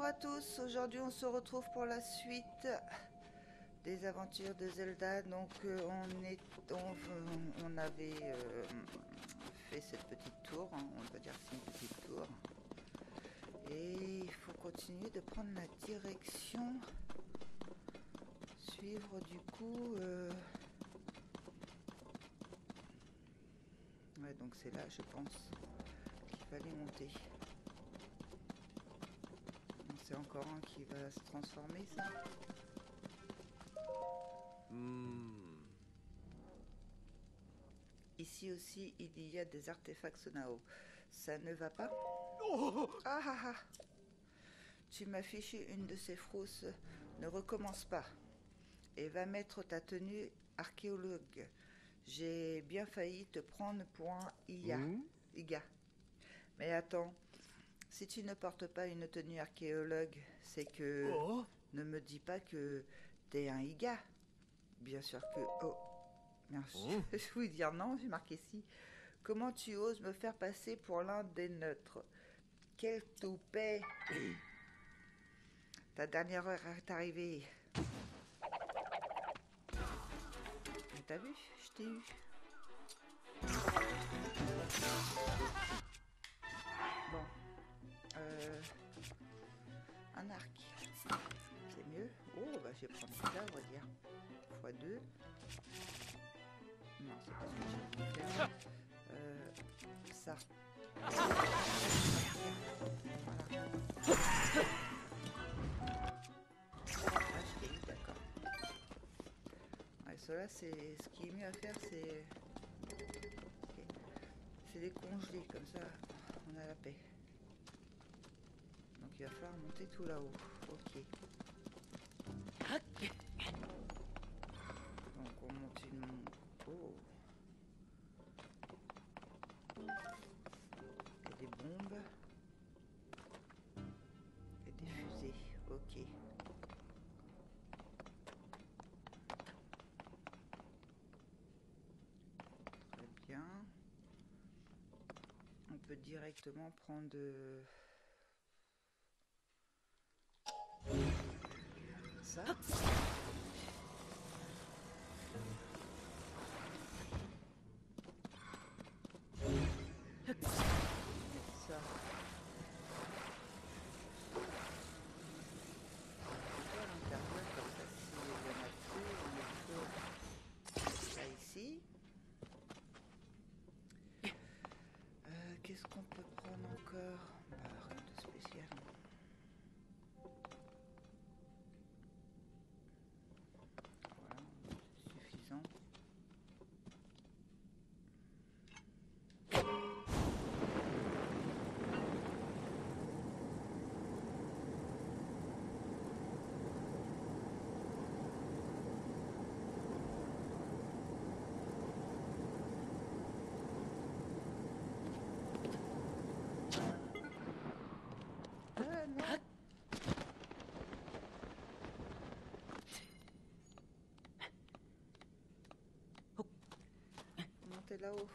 à tous, aujourd'hui on se retrouve pour la suite des aventures de Zelda. Donc on avait fait cette petite tour, hein, on va dire que c'est une petite tour. Et il faut continuer de prendre la direction, suivre du coup... Ouais, donc c'est là je pense qu'il fallait monter. C'est encore un qui va se transformer, ça. Ici aussi, il y a des artefacts Sonao. Ça ne va pas? Ah ah ah! Tu m'as fiché une de ces frousses. Ne recommence pas. Et va mettre ta tenue archéologue. J'ai bien failli te prendre pour un Iga. Mais attends, si tu ne portes pas une tenue archéologue, c'est que... Ne me dis pas que t'es un Iga. Bien sûr que... Oh, merci. Je voulais dire non, j'ai marqué si. Comment tu oses me faire passer pour l'un des neutres? Quel toupet! Ta dernière heure est arrivée. Mais t'as vu? Je t'ai eu. Bon. Un arc. C'est mieux. Oh, bah je vais prendre ça, on va dire. x2. Non, c'est pas ce que j'ai voulu faire. Ça. Voilà. Ah, je t'ai eu, d'accord. Ouais, cela, c'est... Ce qui est mieux à faire, c'est... Okay. C'est les congeler, comme ça, on a la paix. Donc il va falloir monter tout là-haut. Ok. Donc on monte une... Oh. Il y a des bombes. Et des fusées. Ok. Très bien. On peut directement prendre... ça. Ça. Comme ça, s'il y en a deux, on met ça ici. Qu'est-ce qu'on peut prendre encore? Bah, rien de spécial. Voilà, c'est suffisant. Non. Montez là-haut.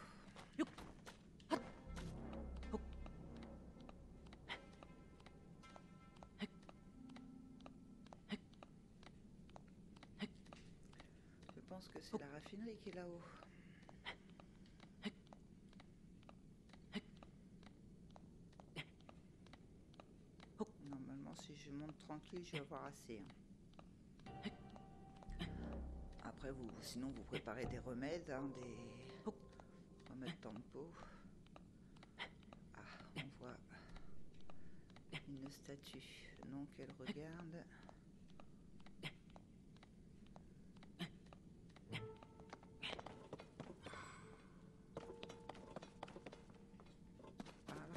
Je pense que c'est la raffinerie qui est là-haut. Normalement, si je monte tranquille, je vais avoir assez. Hein. Après, sinon, vous préparez des remèdes, hein, des remèdes tempo. Ah, on voit une statue. Donc, elle regarde. Voilà.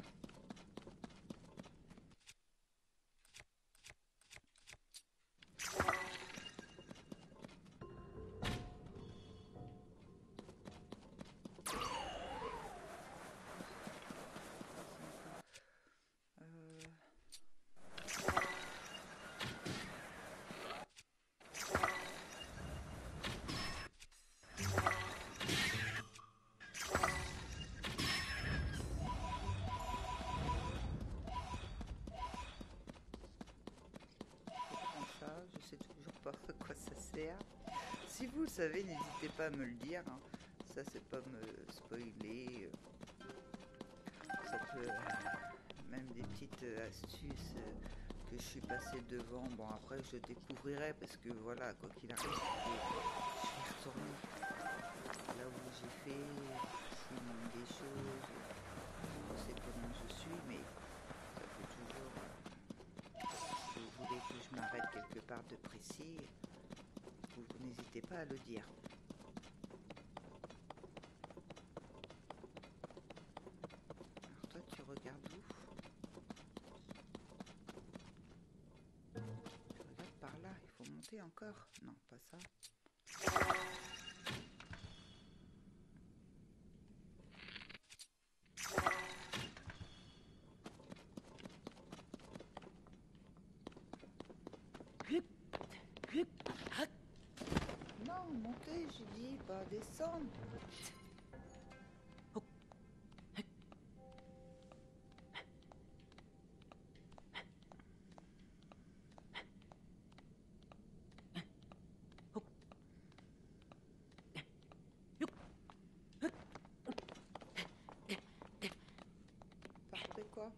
commentaires. Si vous le savez, n'hésitez pas à me le dire. Hein. Ça, c'est pas me spoiler. Ça peut... même des petites astuces que je suis passée devant. Bon, après, je découvrirai parce que voilà, quoi qu'il arrive, je vais retourner là où j'ai fait des choses. Je sais comment je suis, mais ça peut toujours... si vous voulez que je m'arrête quelque part de précis, vous n'hésitez pas à le dire. Alors toi, tu regardes où? Tu regardes par là, il faut monter encore? Non, pas ça. Non, monter, j'ai dit, pas descendre. Parfait quoi.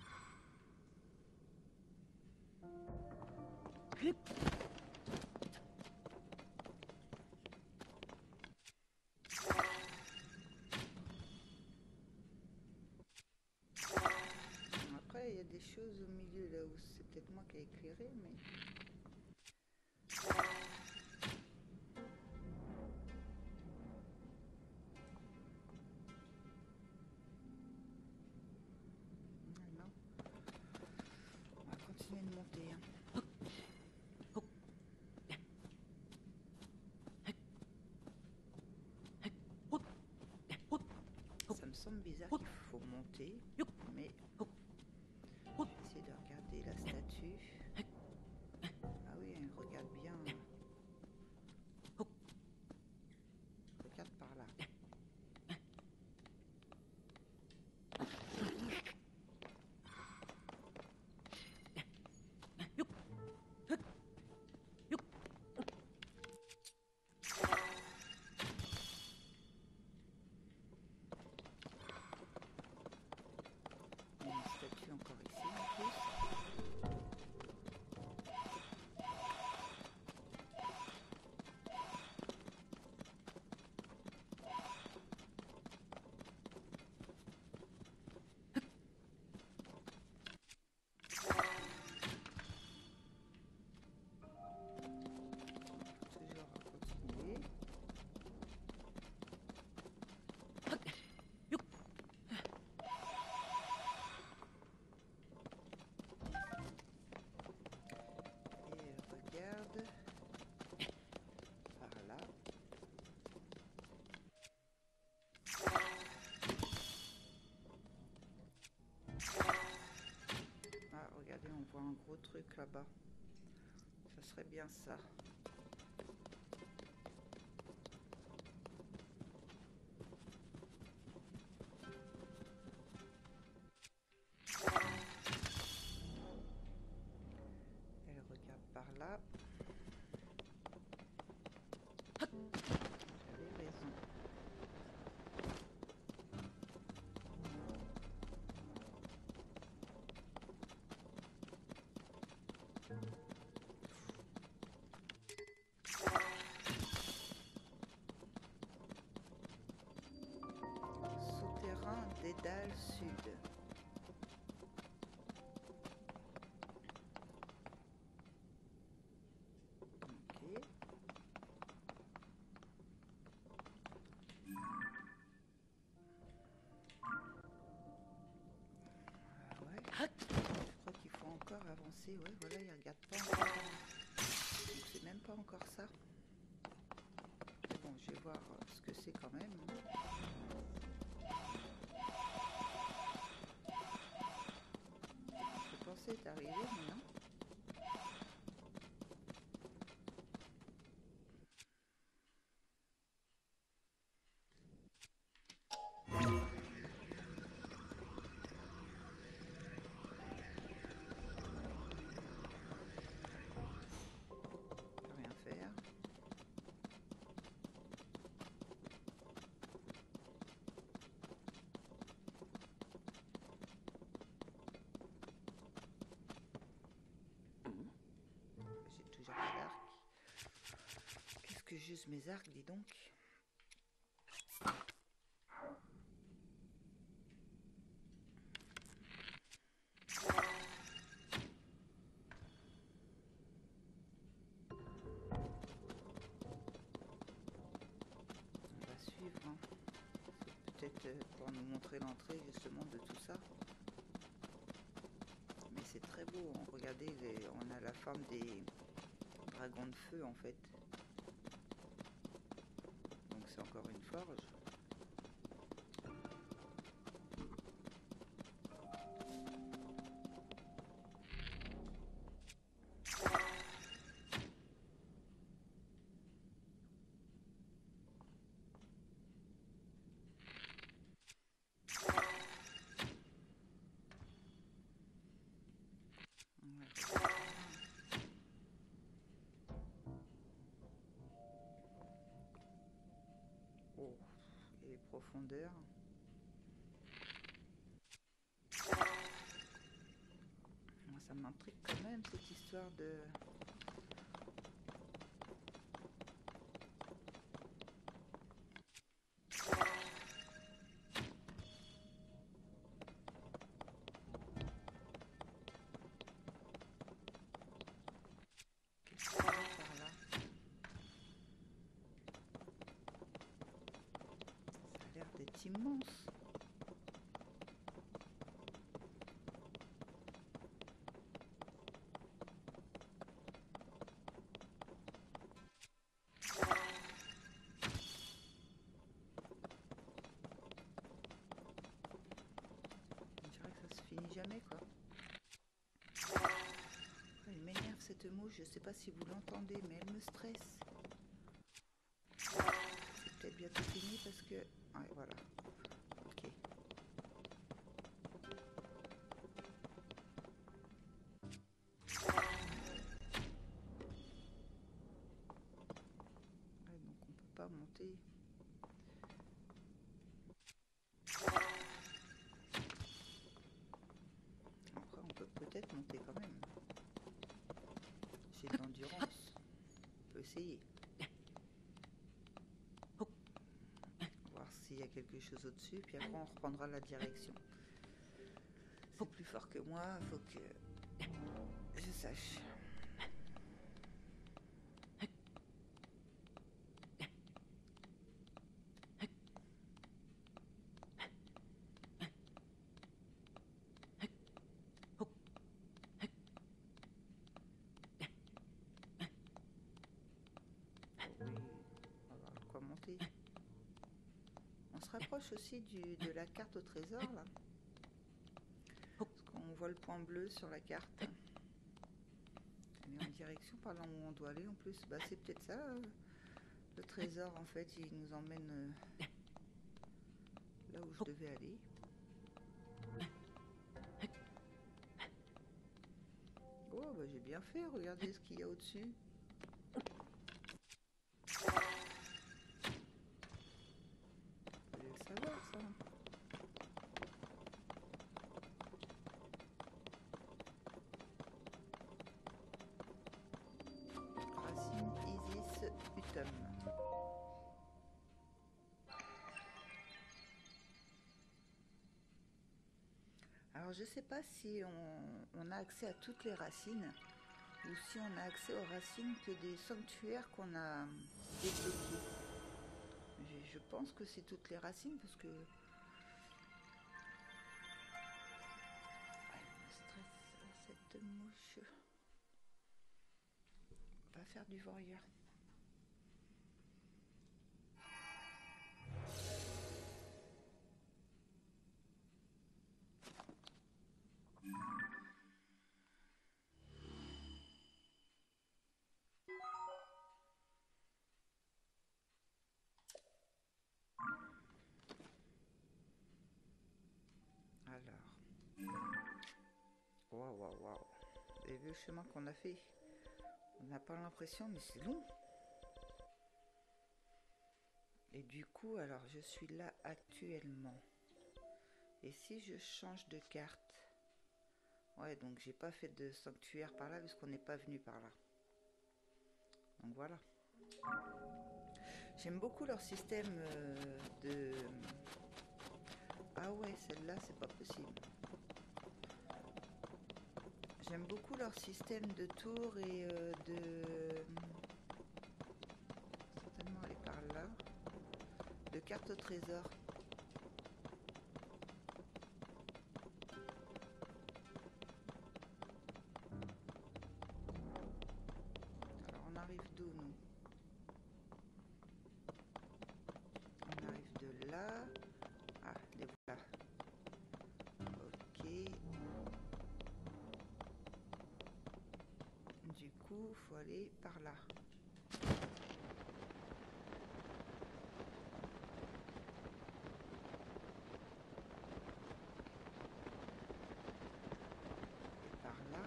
Après, il y a des choses au milieu là où c'est peut-être moi qui ai éclairé, mais... non. On va continuer de monter. Hein. Ça me semble bizarre qu'il faut monter, mais essayer de regarder la statue. Ah oui, elle regarde bien. Regarde par là. Il y a une statue encore ici en plus. Toujours continuer. Et regarde par là. Ah, regardez, on voit un gros truc là-bas. Ça serait bien ça. Elle regarde par là. J'avais raison. Souterrain Dédale Sud. Ok. Ah ouais. Je crois qu'il faut encore avancer. Ouais, voilà, il regarde pas encore. Donc c'est même pas encore ça. Mais bon, je vais voir ce que c'est quand même. Je pensais être arrivé, mais non. Rien faire. juste mes arcs, dis donc. On va suivre, hein. Peut-être pour nous montrer l'entrée justement de tout ça. Mais c'est très beau, hein. Regardez, on a la forme des dragons de feu en fait. Donc c'est encore une forge. Oh, et les profondeurs. Moi, ça m'intrigue quand même cette histoire de... Qu'est-ce qu'il y a par là? Ça a l'air d'être immense. On dirait que ça se finit jamais, quoi. Elle m'énerve cette mouche, je sais pas si vous l'entendez, mais elle me stresse. C'est peut-être bientôt fini parce que... Ouais, voilà. Ok. Ouais, donc on peut pas monter. Après, on peut peut-être monter quand même. J'ai de l'endurance. On peut essayer. Voir s'il y a quelque chose au-dessus, puis après on reprendra la direction. C'est plus fort que moi, faut que je sache. Oui, on va voir quoi monter. On se rapproche aussi de la carte au trésor là. Parce qu'on voit le point bleu sur la carte. On est en direction par là où on doit aller en plus. Bah c'est peut-être ça. Le trésor en fait il nous emmène là où je devais aller. Oh bah j'ai bien fait, regardez ce qu'il y a au-dessus. Fallait le savoir ça. Racine Isis Utum. Alors je sais pas si on a accès à toutes les racines ou si on a accès aux racines que des sanctuaires qu'on a débloqués. Je pense que c'est toutes les racines parce que... Ouais, elle me stresse cette mouche. On va faire du warrior. Alors... Waouh, waouh, waouh. Vous avez vu le chemin qu'on a fait? On n'a pas l'impression, mais c'est long. Et du coup, alors je suis là actuellement. Et si je change de carte? Ouais, donc j'ai pas fait de sanctuaire par là puisqu'on n'est pas venu par là. Donc voilà. J'aime beaucoup leur système de... Ah ouais, celle-là, c'est pas possible. J'aime beaucoup leur système de tours et de... Certainement aller par là. De cartes au trésor. Alors on arrive d'où nous? On arrive de là. Ah, les voilà. Ok. Du coup, faut aller par là. Et par là.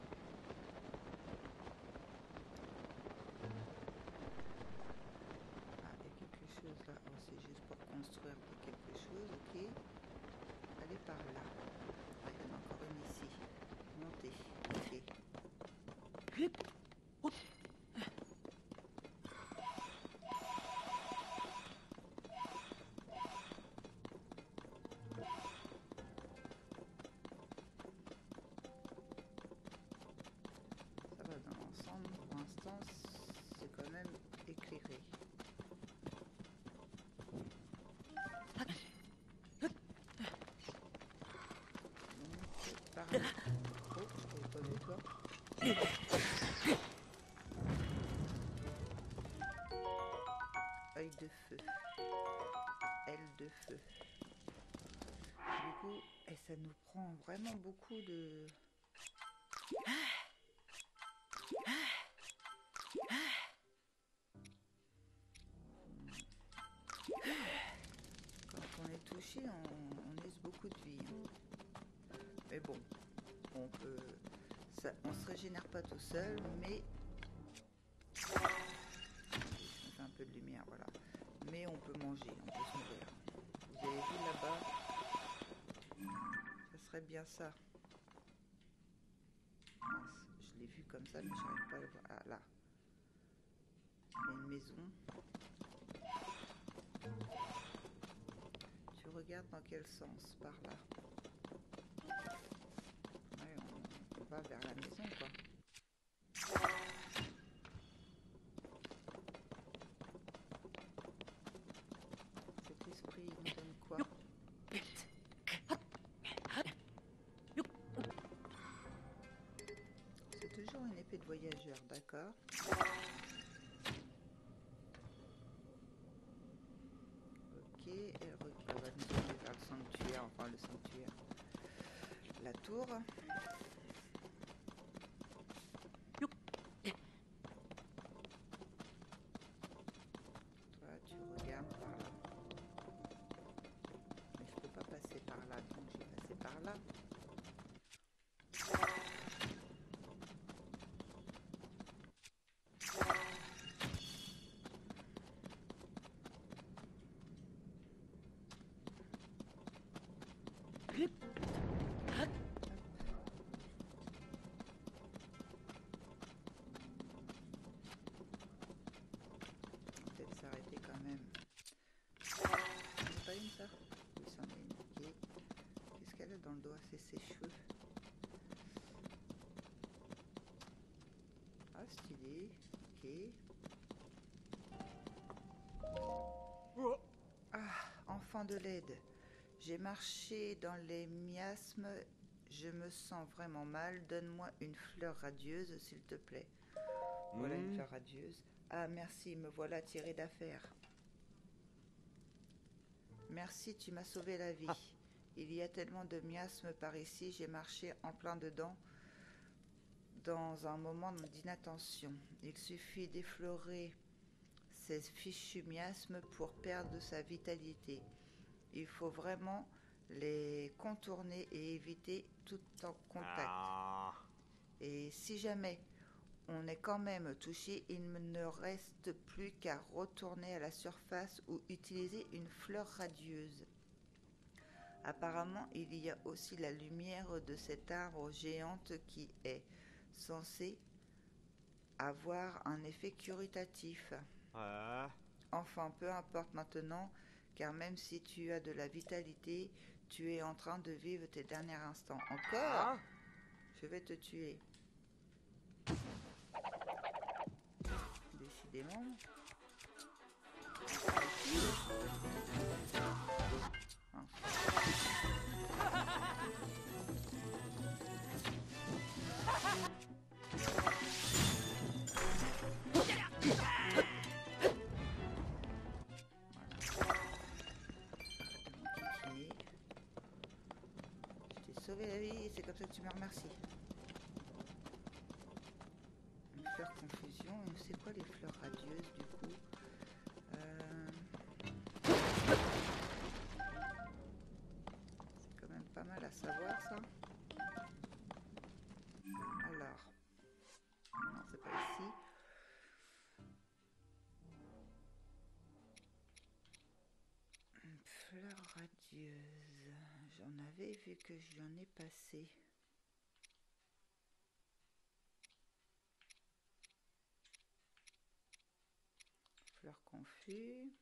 Ah, il y a quelque chose là. Oh, c'est juste pour construire quelque chose, ok. Allez par là. Ah, il y en a encore une ici. Montez. Ok. Ça va dans l'ensemble. Pour l'instant, c'est quand même éclairé. Donc, par là. Oh, je ne pas vu toi. Œil de feu. Aile de feu. Du coup, et ça nous prend vraiment beaucoup de... Quand on est touché, on use beaucoup de vie. Hein. Mais bon, on peut... Ça, on se régénère pas tout seul, mais... Je me fais un peu de lumière, voilà. Mais on peut manger, on peut se nourrir. Vous avez vu là-bas? Ça serait bien ça. Mince, je l'ai vu comme ça, mais je n'arrive pas à le voir. Ah, là. Il y a une maison. Tu regardes dans quel sens? Par là. Ouais, on va vers la maison, quoi. Cet esprit nous donne quoi? C'est toujours une épée de voyageur, d'accord. Ok, elle va nous amener vers le sanctuaire, enfin le sanctuaire. La tour. Toi, tu regardes par là. Mais je peux pas passer par là, donc je vais passer par là. Peut-être s'arrêter quand même. C'est pas une ça? Oui, c'en est une. Ok. Qu'est-ce qu'elle a dans le doigt? C'est ses cheveux. Ah, stylé. Ok. Ah, enfant de l'aide. J'ai marché dans les miasmes. Je me sens vraiment mal. Donne-moi une fleur radieuse, s'il te plaît. Voilà une fleur radieuse. Ah, merci, me voilà tiré d'affaire. Merci, tu m'as sauvé la vie. Il y a tellement de miasmes par ici, j'ai marché en plein dedans dans un moment d'inattention. Il suffit d'effleurer ces fichus miasmes pour perdre sa vitalité. Il faut vraiment les contourner et éviter tout en contact. Et si jamais on est quand même touché, il ne reste plus qu'à retourner à la surface ou utiliser une fleur radieuse. Apparemment, il y a aussi la lumière de cet arbre géante qui est censé avoir un effet curatif. Enfin, peu importe maintenant, car même si tu as de la vitalité, tu es en train de vivre tes derniers instants. Encore? Je vais te tuer. Décidément. Sauver la vie, c'est comme ça que tu me remercies. Une fleur confusion, c'est quoi les fleurs radieuses du coup? C'est quand même pas mal à savoir ça. Alors, non c'est pas ici. Une fleur radieuse, j'en avais vu que j'en ai passé. Fleur confus.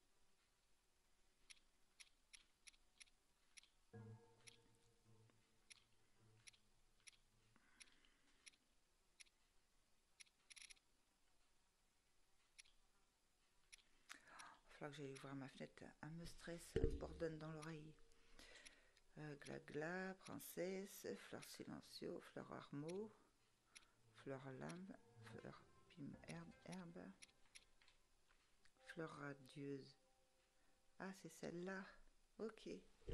Il va falloir que j'aille ouvrir ma fenêtre. Elle me stresse, elle me bourdonne dans l'oreille. Glagla, princesse, fleur silencieux, fleur armeau, fleur lame, fleur pime, herbe, fleur radieuse. Ah, c'est celle-là. Ok.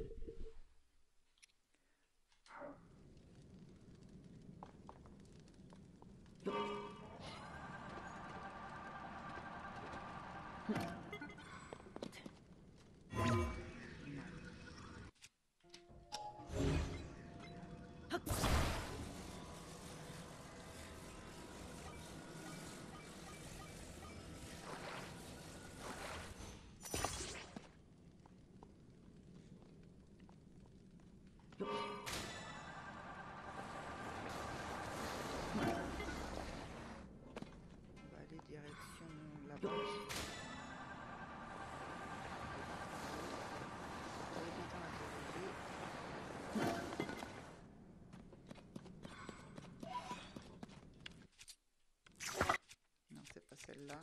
Non, c'est pas celle-là.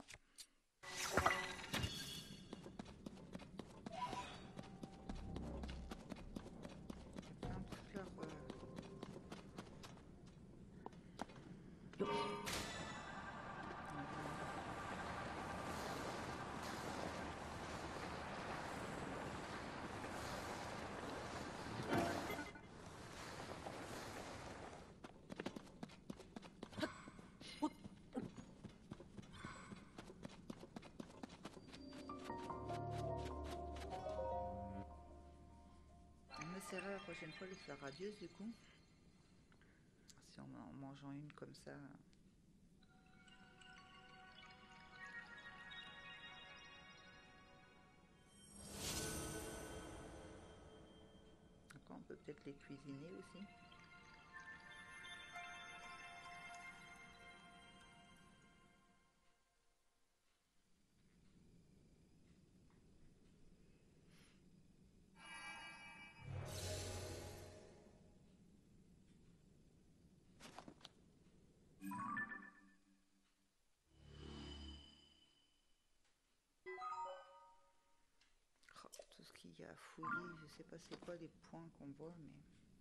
On essaiera la prochaine fois les fleurs radieuses du coup. Si en mangeant une comme ça. Après on peut peut-être les cuisiner aussi. Tout ce qu'il y a à fouiller, je sais pas c'est quoi les points qu'on voit, mais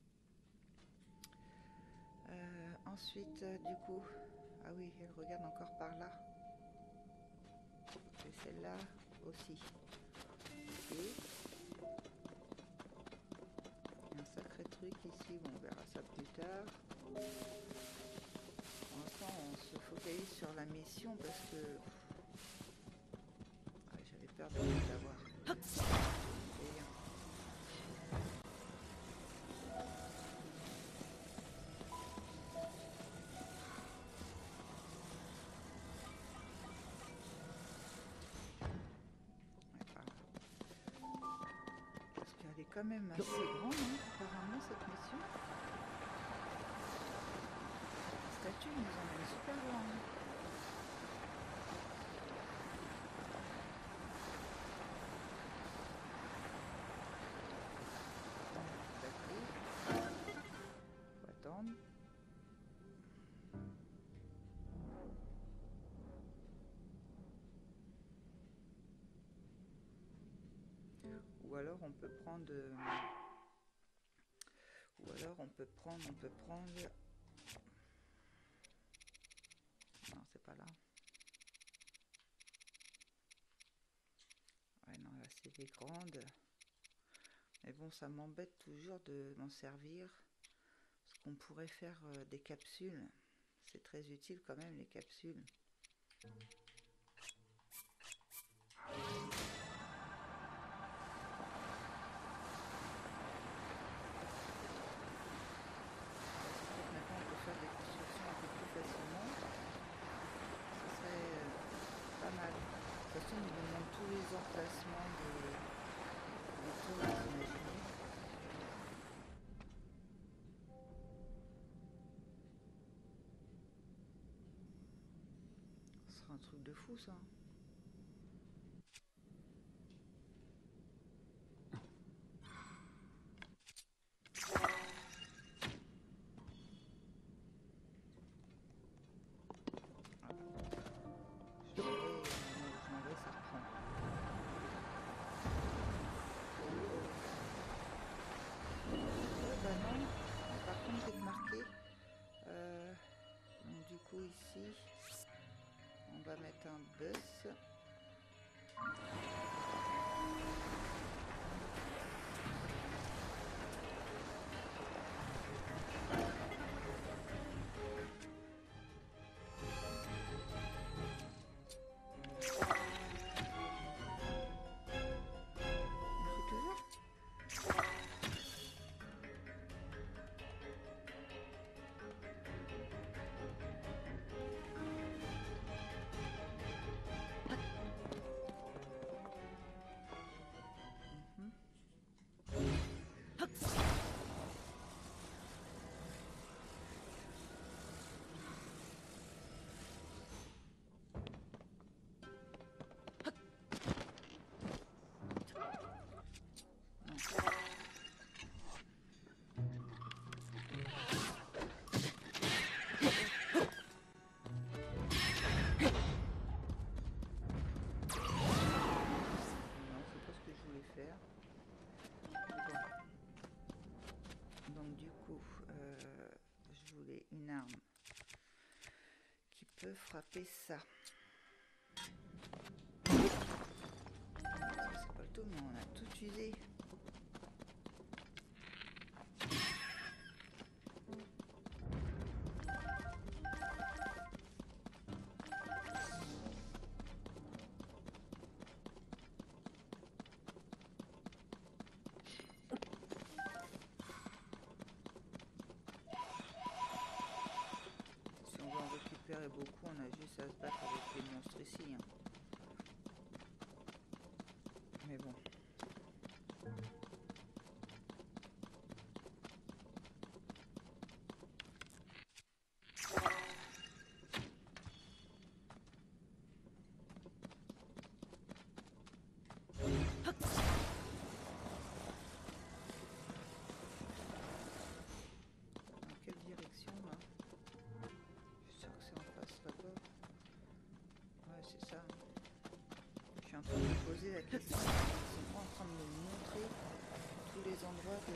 ensuite du coup, ah oui, elle regarde encore par là. Et celle-là aussi. Ok. Il y a un sacré truc ici, bon, on verra ça plus tard. Pour l'instant, on se focalise sur la mission parce que j'avais peur de l'avoir. Quand même assez grand, hein, apparemment, cette mission. La statue nous emmène super loin. on peut prendre... ou alors on peut prendre... Non, c'est pas là. Ouais, non, là, c'est des grandes. Mais bon, ça m'embête toujours de m'en servir. Parce qu'on pourrait faire des capsules. C'est très utile quand même, les capsules. Maintenant, on peut faire des constructions un peu plus facilement. Ça serait pas mal. De toute façon, il nous demande tous les emplacements des tours, vous imaginez. Ce sera un truc de fou, ça. Ici, on va mettre un bus. Donc du coup, je voulais une arme qui peut frapper ça. C'est pas le tout, mais on a tout usé. Beaucoup, on a juste à se battre avec les monstres ici. Hein. Mais bon. Dans quelle direction là? Je suis sûr que c'est en face là-bas. Ouais, c'est ça. Je suis en train de me poser la question. Ils sont pas en train de me montrer tous les endroits de...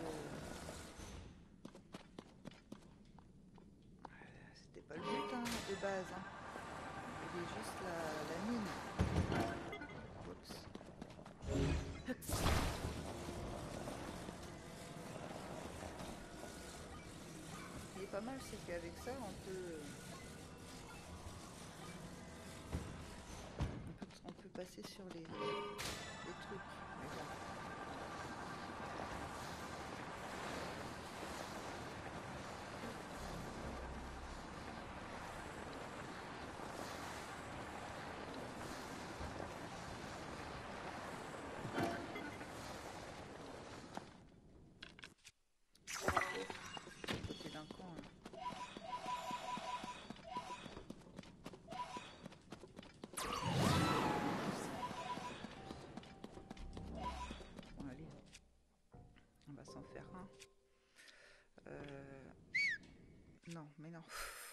C'était pas le but hein, de base. Hein. Il est juste la mine. Oups. Ce qui est pas mal, c'est qu'avec ça, on peut passer sur les trucs. Mais bon. Côté d'un camp. Hein. Non, mais non.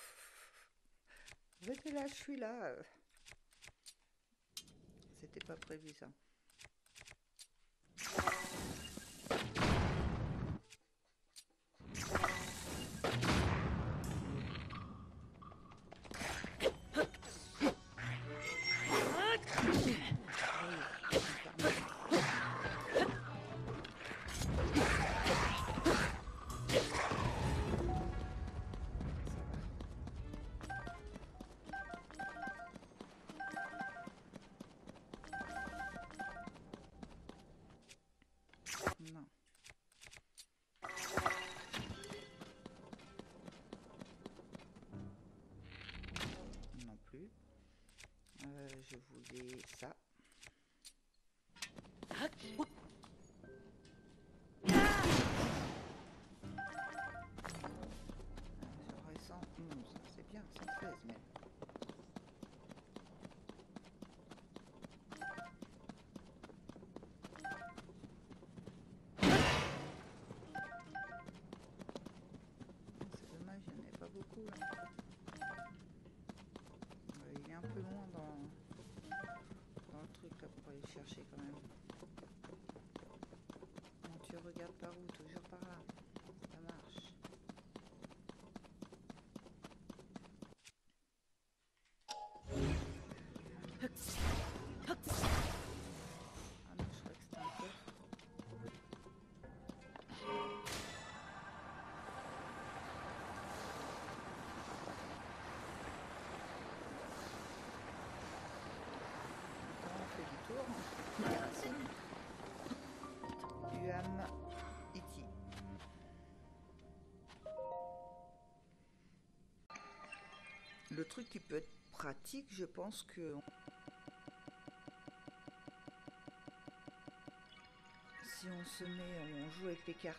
Restez là, je suis là. C'était pas prévu ça. j'ai ça. J'aurais 111, c'est bien, 113 même. C'est dommage, il n'y en avait pas beaucoup là. Il est un peu loin dans le truc là pour aller le chercher quand même. Bon, tu regardes par où? Toujours par là. Ça marche. Ah non, je crois que c'était un coffre. On fait du tour. Les racines. UAM E.T. Le truc qui peut être pratique, je pense que si on se met, on joue avec les cartes.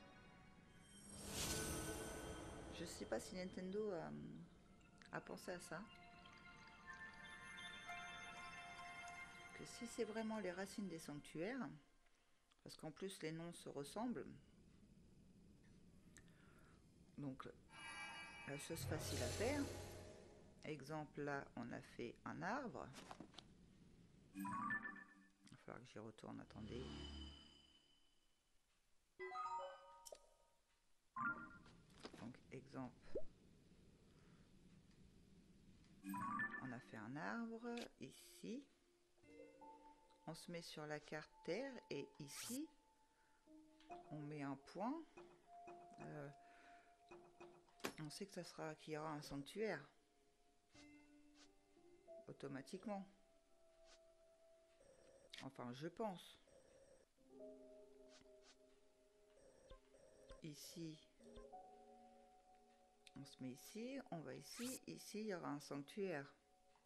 Je sais pas si Nintendo a pensé à ça. Que si c'est vraiment les racines des sanctuaires, parce qu'en plus les noms se ressemblent, donc la chose facile à faire. Exemple, là on a fait un arbre. Il va falloir que j'y retourne, attendez. Donc exemple, on a fait un arbre ici. On se met sur la carte terre et ici on met un point. On sait que ça sera qu'il y aura un sanctuaire automatiquement. Enfin, je pense. Ici, on se met ici, on va ici. Ici, il y aura un sanctuaire.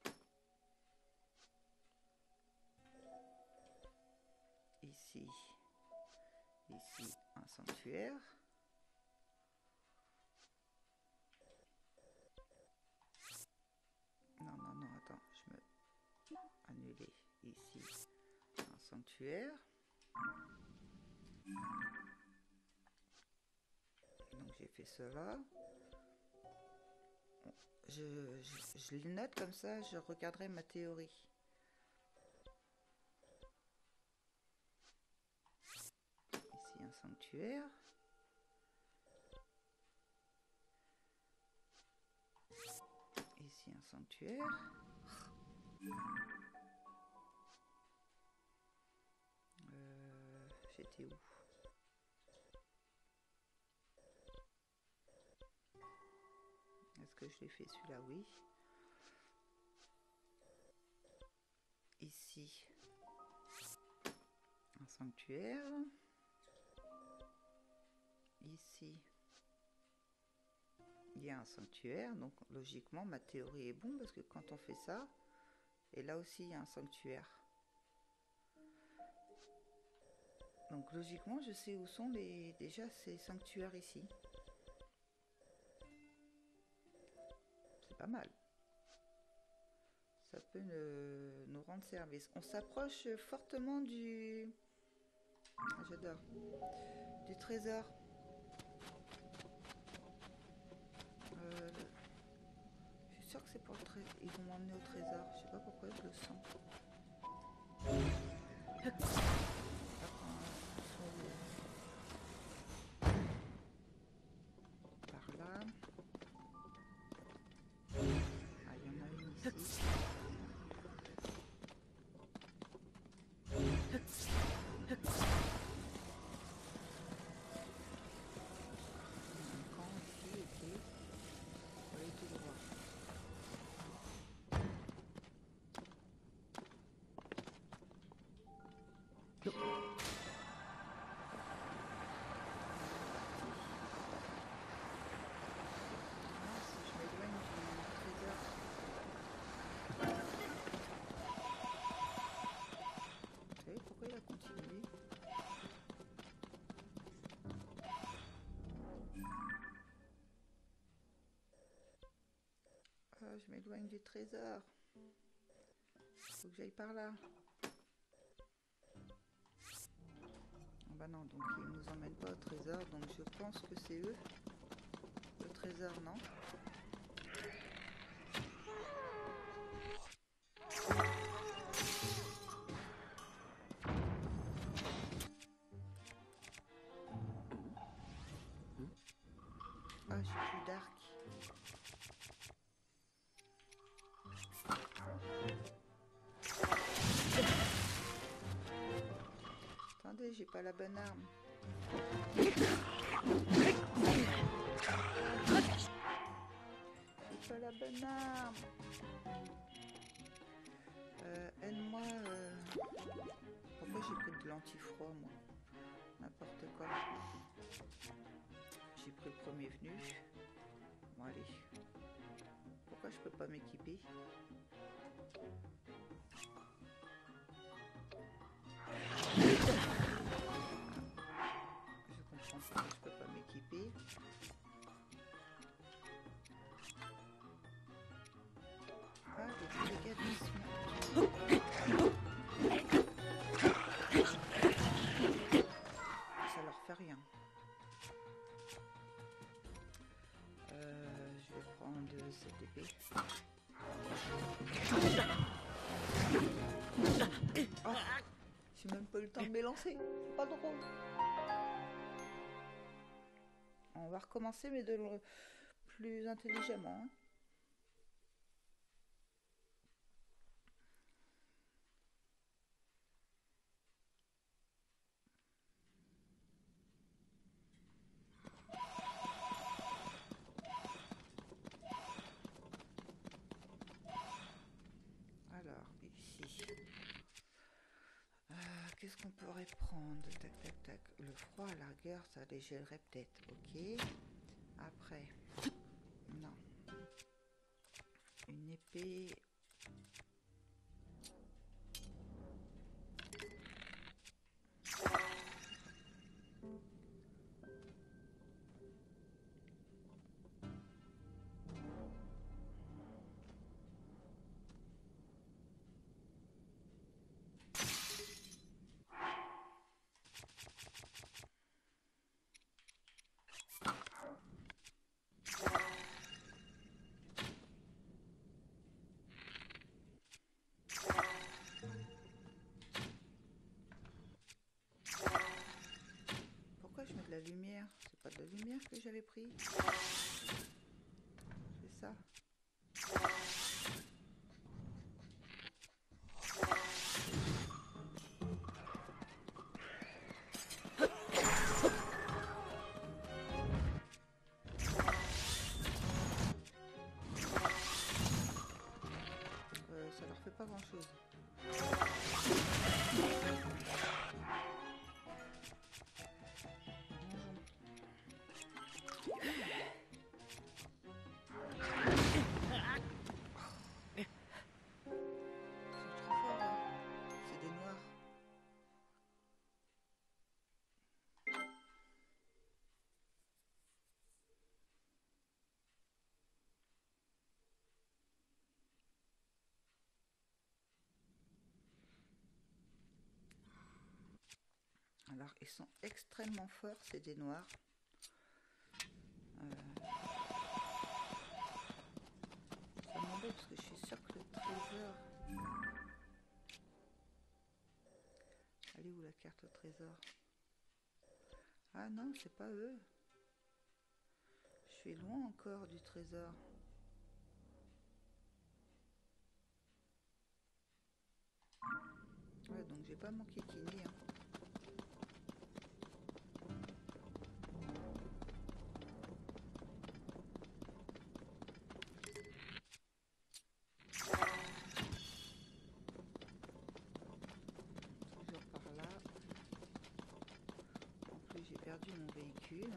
Ici, un sanctuaire. Non, attends, je me annuler. Ici, un sanctuaire. Donc j'ai fait cela. Je le note comme ça, je regarderai ma théorie. Ici un sanctuaire. Ici un sanctuaire. J'étais où? Est-ce que je l'ai fait celui-là? Oui. Ici, un sanctuaire. Ici, il y a un sanctuaire. Donc, logiquement, ma théorie est bonne parce que quand on fait ça, et là aussi, il y a un sanctuaire. Donc, logiquement, je sais où sont déjà ces sanctuaires ici. C'est pas mal. Ça peut nous rendre service. On s'approche fortement du... J'adore. Du trésor. Je suis sûre que c'est pour le trésor. Ils vont m'emmener au trésor. Je sais pas pourquoi je le sens. Par là. Ah, il y en a une ici. Ah, je m'éloigne du trésor. Faut que j'aille par là. Ah bah non, donc ils nous emmènent pas au trésor, donc je pense que c'est eux. Le trésor, non? Ah, je suis plus dark. Attendez, j'ai pas la bonne arme. J'ai pas la bonne arme. Aide-moi. Pourquoi j'ai pris de l'anti-froid, moi? N'importe quoi. J'ai pris le premier venu. Bon, allez. Pourquoi je peux pas m'équiper? Je comprends pas, je peux pas m'équiper. Ah, des mécanismes. Ça leur fait rien. Je vais prendre cette épée. Oh, j'ai même pas eu le temps de m'élancer. C'est pas drôle. On va recommencer, mais de le plus intelligemment. Hein. Alors, ici. Qu'est-ce qu'on pourrait prendre? Tac, tac, tac. Le froid à la rigueur, ça les gèlerait peut-être. Ok. Après. Non. Une épée. Pourquoi je mets de la lumière? C'est pas de la lumière que j'avais pris. C'est ça. Ça leur fait pas grand chose. C'est des noirs. Alors, ils sont extrêmement forts, c'est des noirs. Ça m'embête parce que je suis sûre que le trésor... Elle est où la carte au trésor? Ah non, c'est pas eux. Je suis loin encore du trésor. Ouais, donc j'ai pas manqué kiné. Hein. Toujours par là. En plus, j'ai perdu mon véhicule.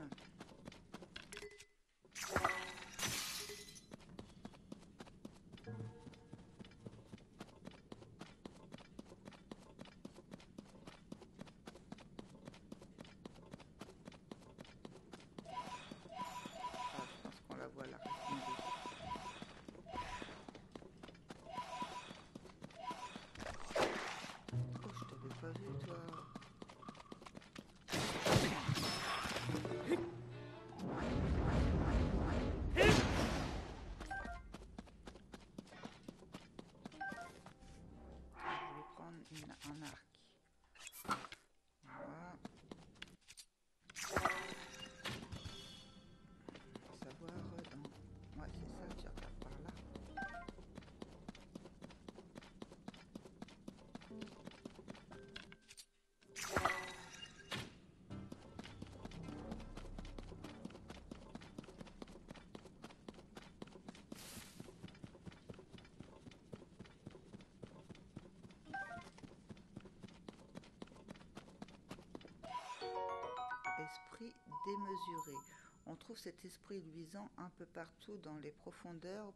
démesuré. On trouve cet esprit luisant un peu partout dans les profondeurs.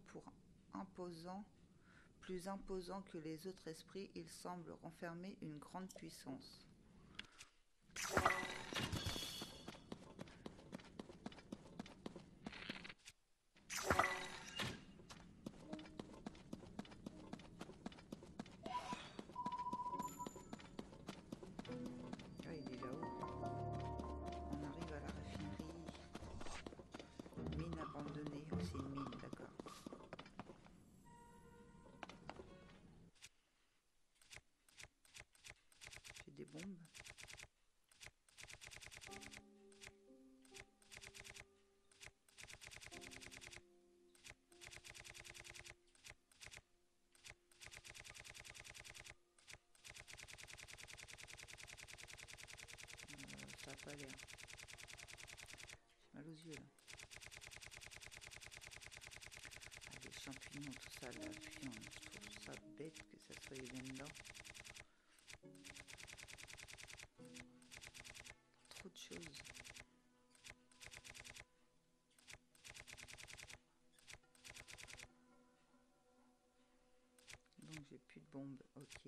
Plus imposant que les autres esprits, il semble renfermer une grande puissance. Des bombes. Ça a pas l'air. J'ai mal aux yeux là. Ah, les champignons, tout ça là, puis je trouve ça bête que ça soit bien dedans. Trop de choses. Donc j'ai plus de bombes, ok.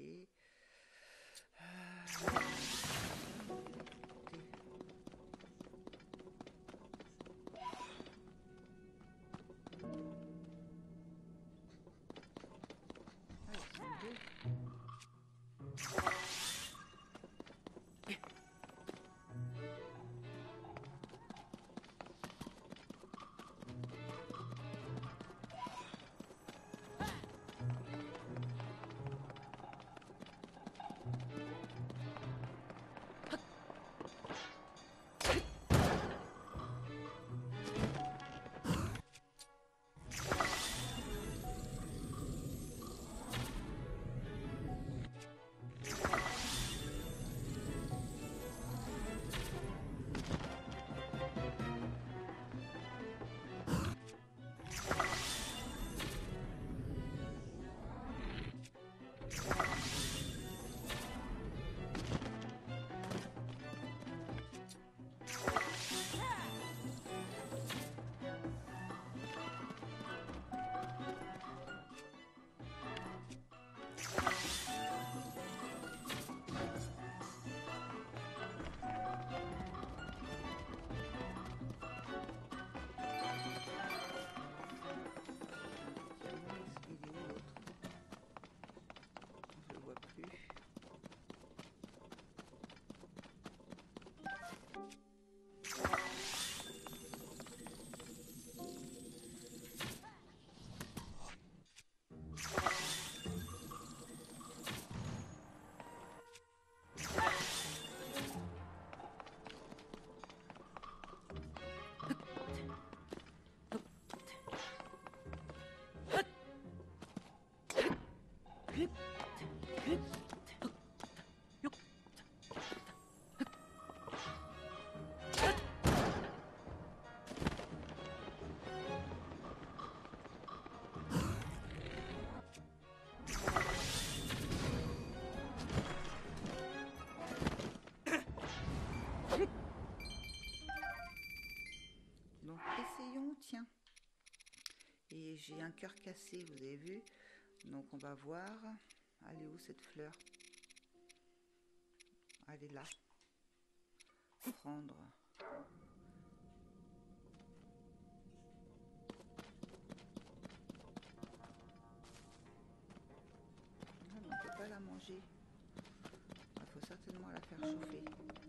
Donc essayons, tiens. Et j'ai un cœur cassé, vous avez vu. Donc on va voir. Elle est où cette fleur? Elle est là. Prendre. Ah, on ne peut pas la manger. Il faut certainement la faire chauffer.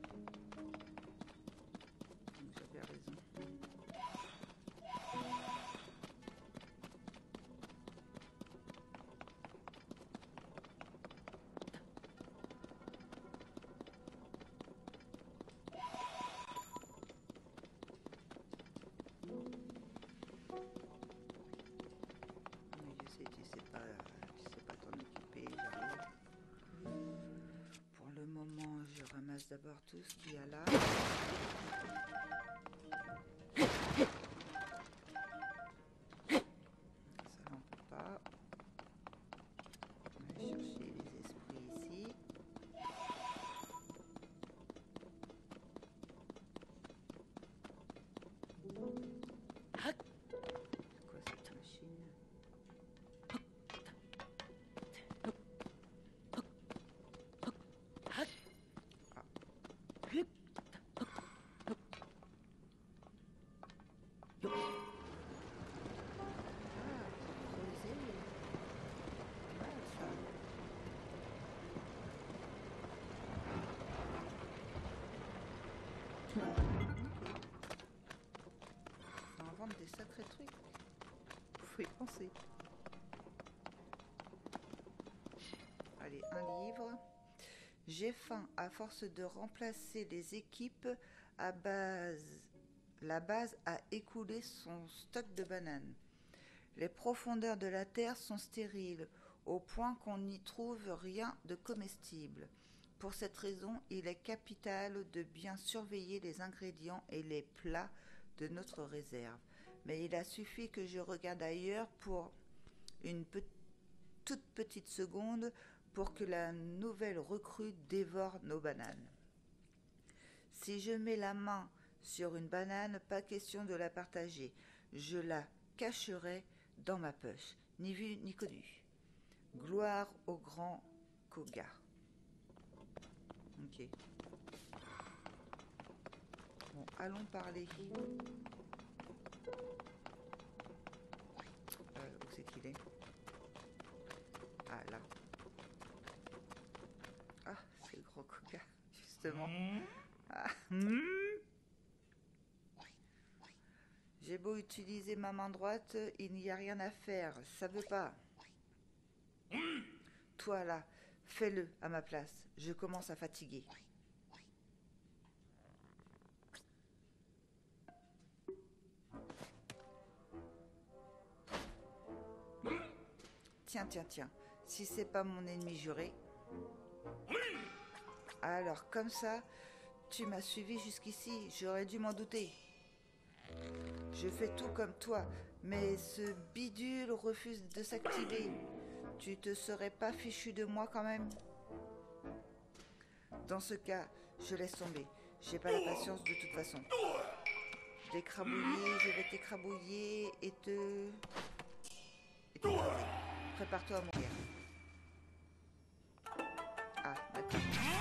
J'avais raison. Tu sais pas t'en occuper, j'arrive. Pour le moment, je ramasse d'abord tout ce qu'il y a là. Ça n'en peut pas. On va aller chercher les esprits ici. sacré truc. Faut y penser. Allez, un livre. J'ai faim à force de remplacer les équipes à base. La base a écoulé son stock de bananes. Les profondeurs de la terre sont stériles, au point qu'on n'y trouve rien de comestible. Pour cette raison, il est capital de bien surveiller les ingrédients et les plats de notre réserve. Mais il a suffi que je regarde ailleurs pour une toute petite seconde pour que la nouvelle recrue dévore nos bananes. Si je mets la main sur une banane, pas question de la partager. Je la cacherai dans ma poche, ni vu ni connu. Gloire au grand Koga. Ok. Bon, allons parler. Où c'est qu'il est? Ah, là. Ah, c'est le grand Koga, justement. Ah. J'ai beau utiliser ma main droite, il n'y a rien à faire, ça veut pas. Toi là, fais-le à ma place, je commence à fatiguer. Tiens, si c'est pas mon ennemi juré. Alors comme ça, tu m'as suivi jusqu'ici, j'aurais dû m'en douter. Je fais tout comme toi, mais ce bidule refuse de s'activer. Tu te serais pas fichu de moi quand même? Dans ce cas, je laisse tomber. J'ai pas la patience de toute façon. Je vais t'écrabouiller et te crever. Prépare-toi à mourir. Ah, d'accord.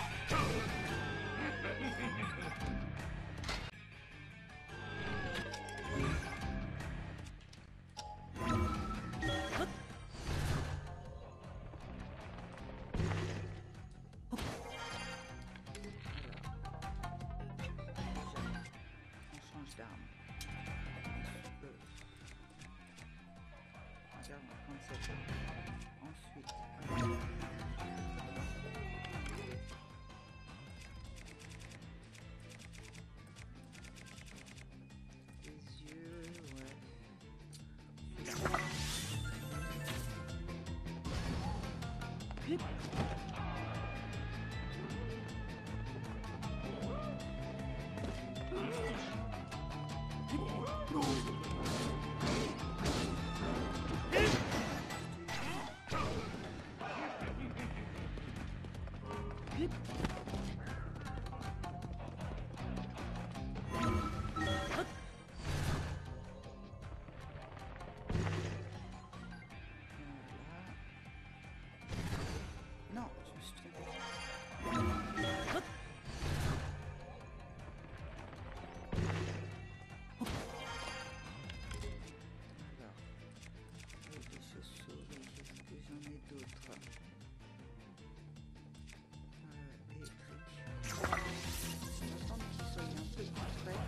Non, je me suis trompée. Alors, des chauves-souris, est-ce que j'en ai d'autres? Et on va attendre qu'ils soient un peu plus près.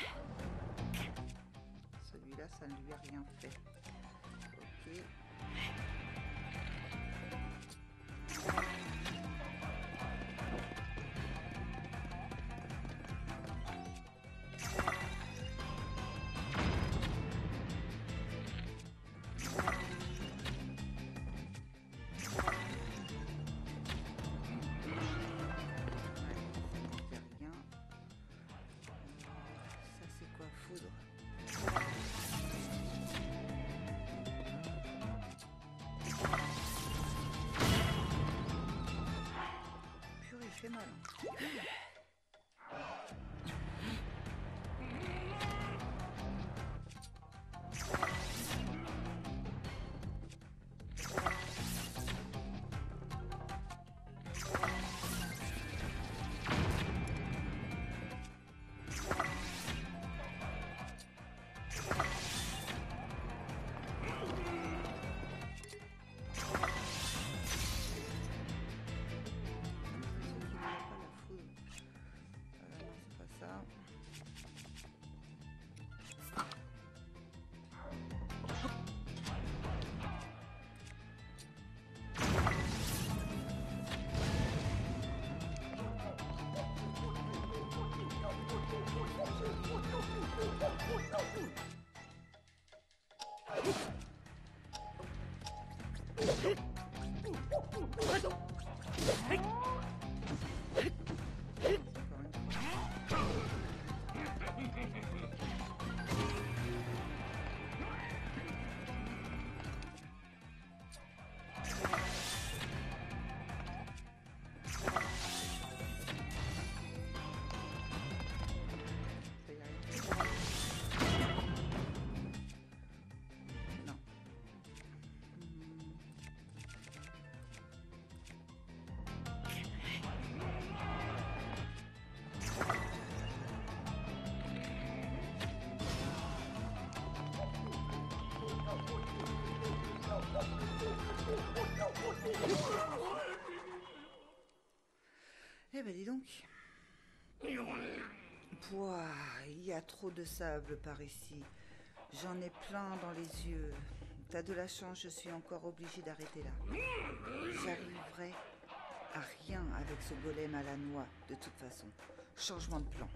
Celui-là, ça ne lui a rien fait. Ok. mal. Eh ben dis donc. Pouah, il y a trop de sable par ici. J'en ai plein dans les yeux. T'as de la chance, je suis encore obligée d'arrêter là. J'arriverai à rien avec ce golem à la noix, de toute façon. Changement de plan.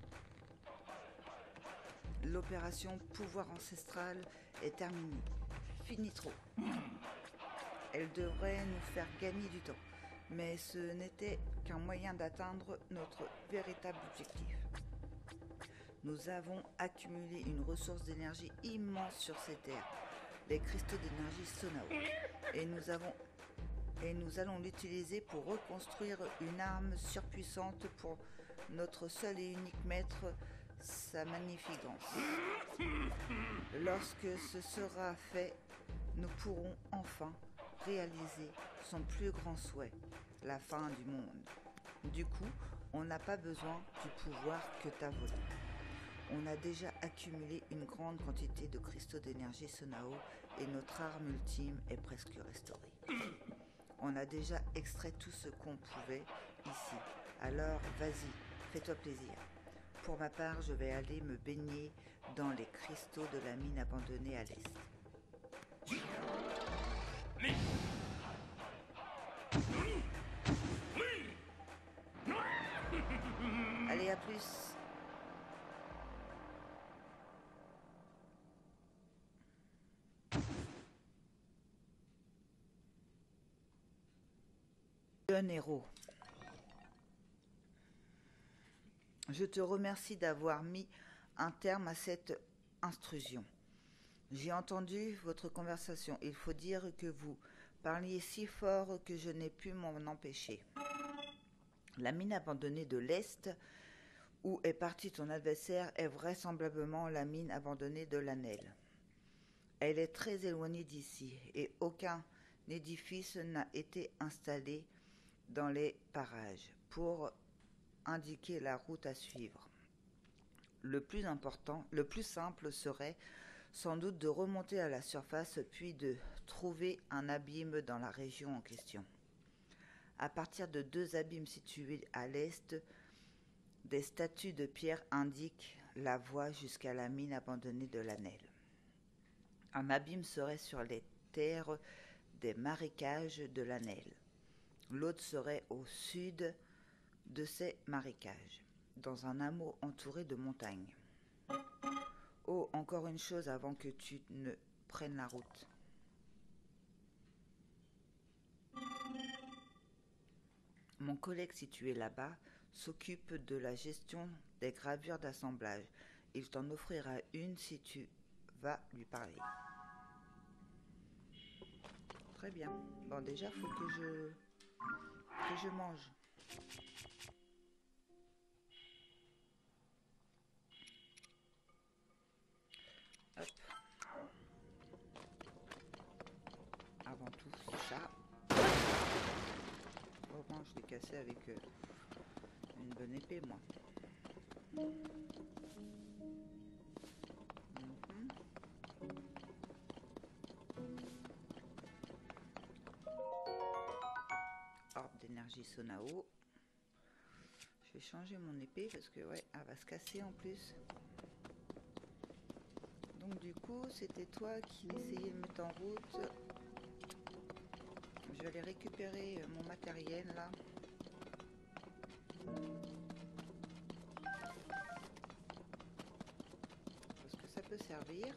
L'opération pouvoir ancestral est terminée. Fini trop. Elle devrait nous faire gagner du temps. Mais ce n'était qu'un moyen d'atteindre notre véritable objectif. Nous avons accumulé une ressource d'énergie immense sur ces terres, les cristaux d'énergie Sonao. Et nous allons l'utiliser pour reconstruire une arme surpuissante pour notre seul et unique maître, sa magnificence. Lorsque ce sera fait, nous pourrons enfin réaliser son plus grand souhait, la fin du monde. Du coup, on n'a pas besoin du pouvoir que t'as volé. On a déjà accumulé une grande quantité de cristaux d'énergie Sonao et notre arme ultime est presque restaurée. On a déjà extrait tout ce qu'on pouvait ici. Alors, vas-y, fais-toi plaisir. Pour ma part, je vais aller me baigner dans les cristaux de la mine abandonnée à l'est. Allez, à plus. Un héros. Je te remercie d'avoir mis un terme à cette intrusion. J'ai entendu votre conversation. Il faut dire que vous parliez si fort que je n'ai pu m'en empêcher. La mine abandonnée de l'Est, où est parti ton adversaire, est vraisemblablement la mine abandonnée de l'Anel. Elle est très éloignée d'ici et aucun édifice n'a été installé dans les parages pour indiquer la route à suivre. Le plus simple serait sans doute de remonter à la surface puis de trouver un abîme dans la région en question. À partir de 2 abîmes situés à l'est, des statues de pierre indiquent la voie jusqu'à la mine abandonnée de l'Anel. Un abîme serait sur les terres des marécages de l'Anel. L'autre serait au sud de ces marécages, dans un hameau entouré de montagnes. Oh, encore une chose avant que tu ne prennes la route. Mon collègue situé là-bas s'occupe de la gestion des gravures d'assemblage. Il t'en offrira une si tu vas lui parler. Très bien. Bon, déjà, faut que je mange. commencer avec une bonne épée, moi. Orbe d'énergie Sonao. Je vais changer mon épée parce que ouais, elle va se casser en plus. Donc du coup, c'était toi qui essayais de mettre en route. Je vais aller récupérer mon matériel là. Parce que ça peut servir.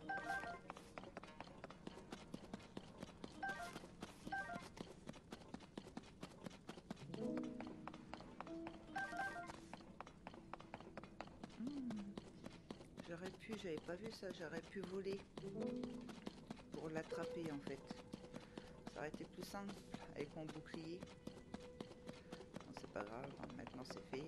J'aurais pu, j'avais pas vu ça, j'aurais pu voler pour l'attraper en fait. Ça aurait été plus simple avec mon bouclier. Bon, c'est pas grave, hein, maintenant c'est fait.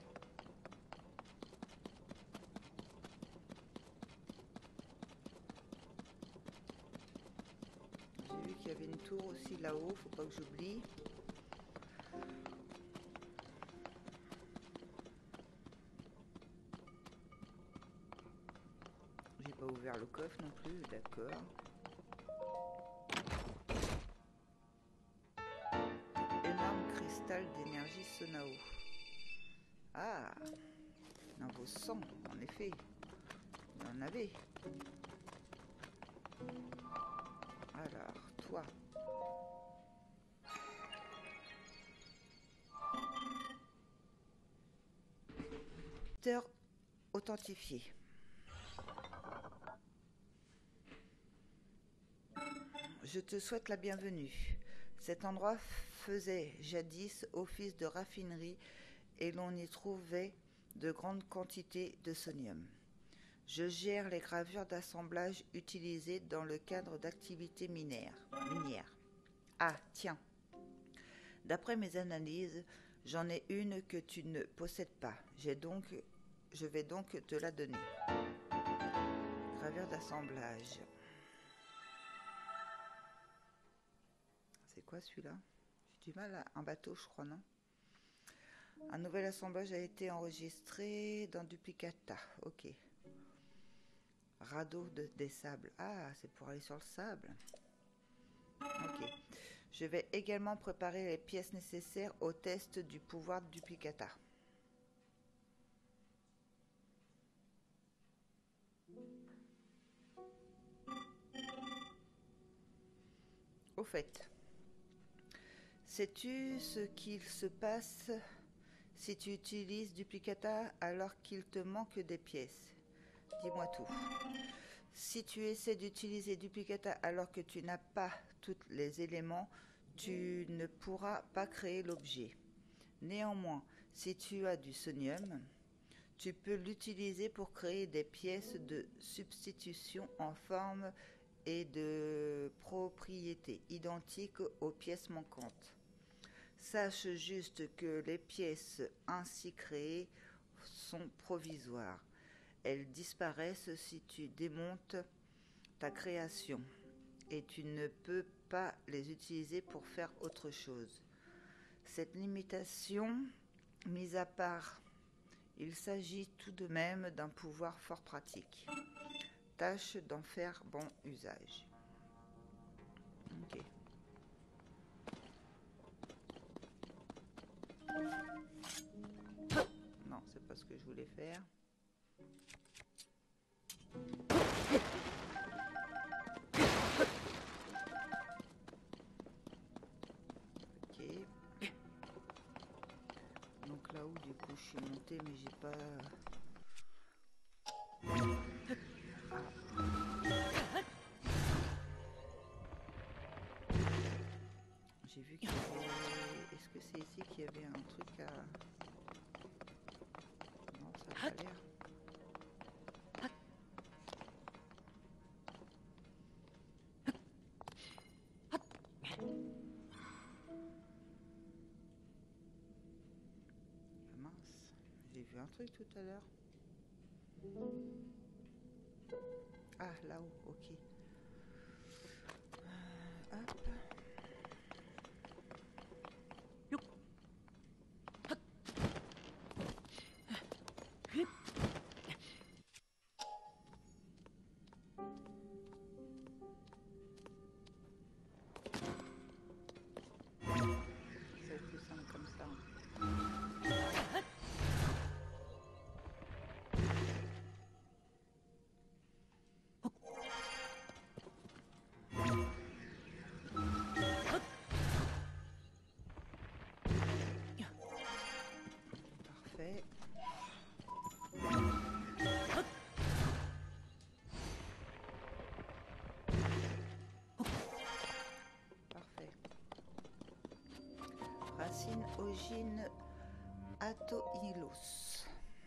J'ai vu qu'il y avait une tour aussi là-haut, faut pas que j'oublie. J'ai pas ouvert le coffre non plus, d'accord. Énorme cristal d'énergie Sonao. Ah, il en vaut 100, en effet. Il y en avait. Alors, toi. Visiteur authentifié. Je te souhaite la bienvenue. Cet endroit faisait jadis office de raffinerie et l'on y trouvait de grandes quantités de sonium. Je gère les gravures d'assemblage utilisées dans le cadre d'activités minières. Ah, tiens. D'après mes analyses, j'en ai une que tu ne possèdes pas. Je vais donc te la donner. Gravure d'assemblage. C'est quoi celui-là? J'ai du mal à... Un bateau, je crois, non? Un nouvel assemblage a été enregistré dans Duplicata. Ok. Radeau des sables. Ah, c'est pour aller sur le sable. Ok. Je vais également préparer les pièces nécessaires au test du pouvoir Duplicata. Au fait, sais-tu ce qu'il se passe si tu utilises Duplicata alors qu'il te manque des pièces? Dis-moi tout. Si tu essaies d'utiliser Duplicata alors que tu n'as pas tous les éléments, tu ne pourras pas créer l'objet. Néanmoins, si tu as du sonium, tu peux l'utiliser pour créer des pièces de substitution en forme et de propriétés identiques aux pièces manquantes. Sache juste que les pièces ainsi créées sont provisoires. Elles disparaissent si tu démontes ta création et tu ne peux pas les utiliser pour faire autre chose. Cette limitation, mise à part, il s'agit tout de même d'un pouvoir fort pratique. Tâche d'en faire bon usage. Ok. Non, c'est pas ce que je voulais faire. Ok. Donc là où du coup je suis montée mais j'ai pas... J'ai vu qu'il y avait... Est-ce que c'est ici qu'il y avait un truc à... Non, ça n'a pas l'air. Ah mince, j'ai vu un truc tout à l'heure. Ah, là-haut, ok. Hop. Parfait. Racine ogine atoilos.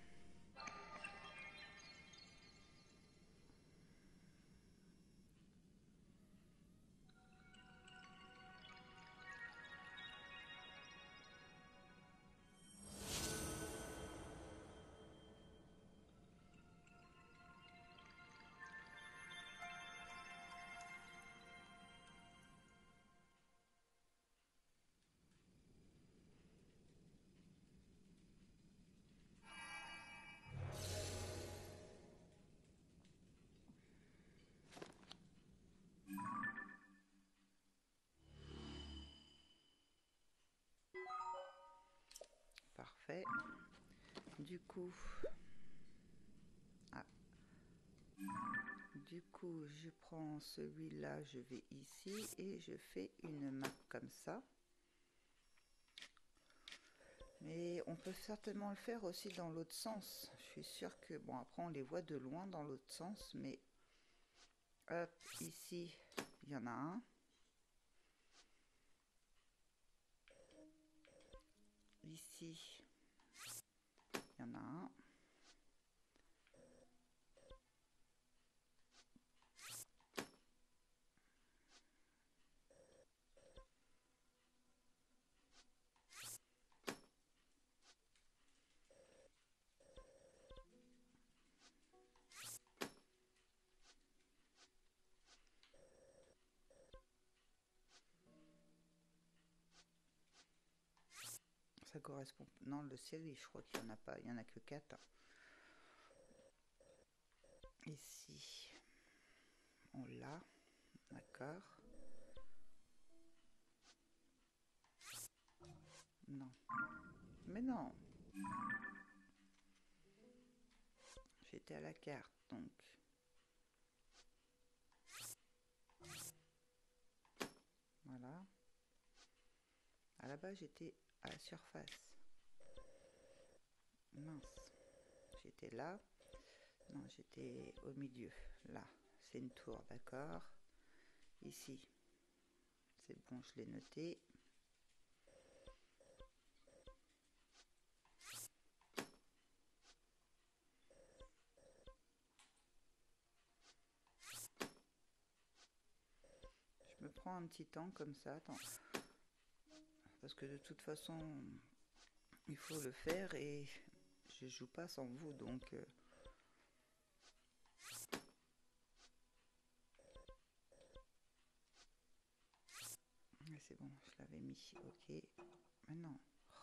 Parfait. Du coup, je prends celui-là, je vais ici et je fais une marque comme ça. Mais on peut certainement le faire aussi dans l'autre sens. Je suis sûre que, bon, après on les voit de loin dans l'autre sens, mais hop, ici, il y en a un. Ici, il y en a un. Ça correspond. Non, le ciel, je crois qu'il n'y en a pas. Il n'y en a que 4. Ici, on l'a. D'accord. Non. Mais non. J'étais à la carte, donc. Voilà. À la base, j'étais à la surface. Mince. J'étais là. Non, j'étais au milieu. Là, c'est une tour, d'accord. Ici, c'est bon, je l'ai noté. Je me prends un petit temps comme ça. Attends. Parce que de toute façon, il faut le faire et je joue pas sans vous, donc... c'est bon, je l'avais mis, ok. Maintenant,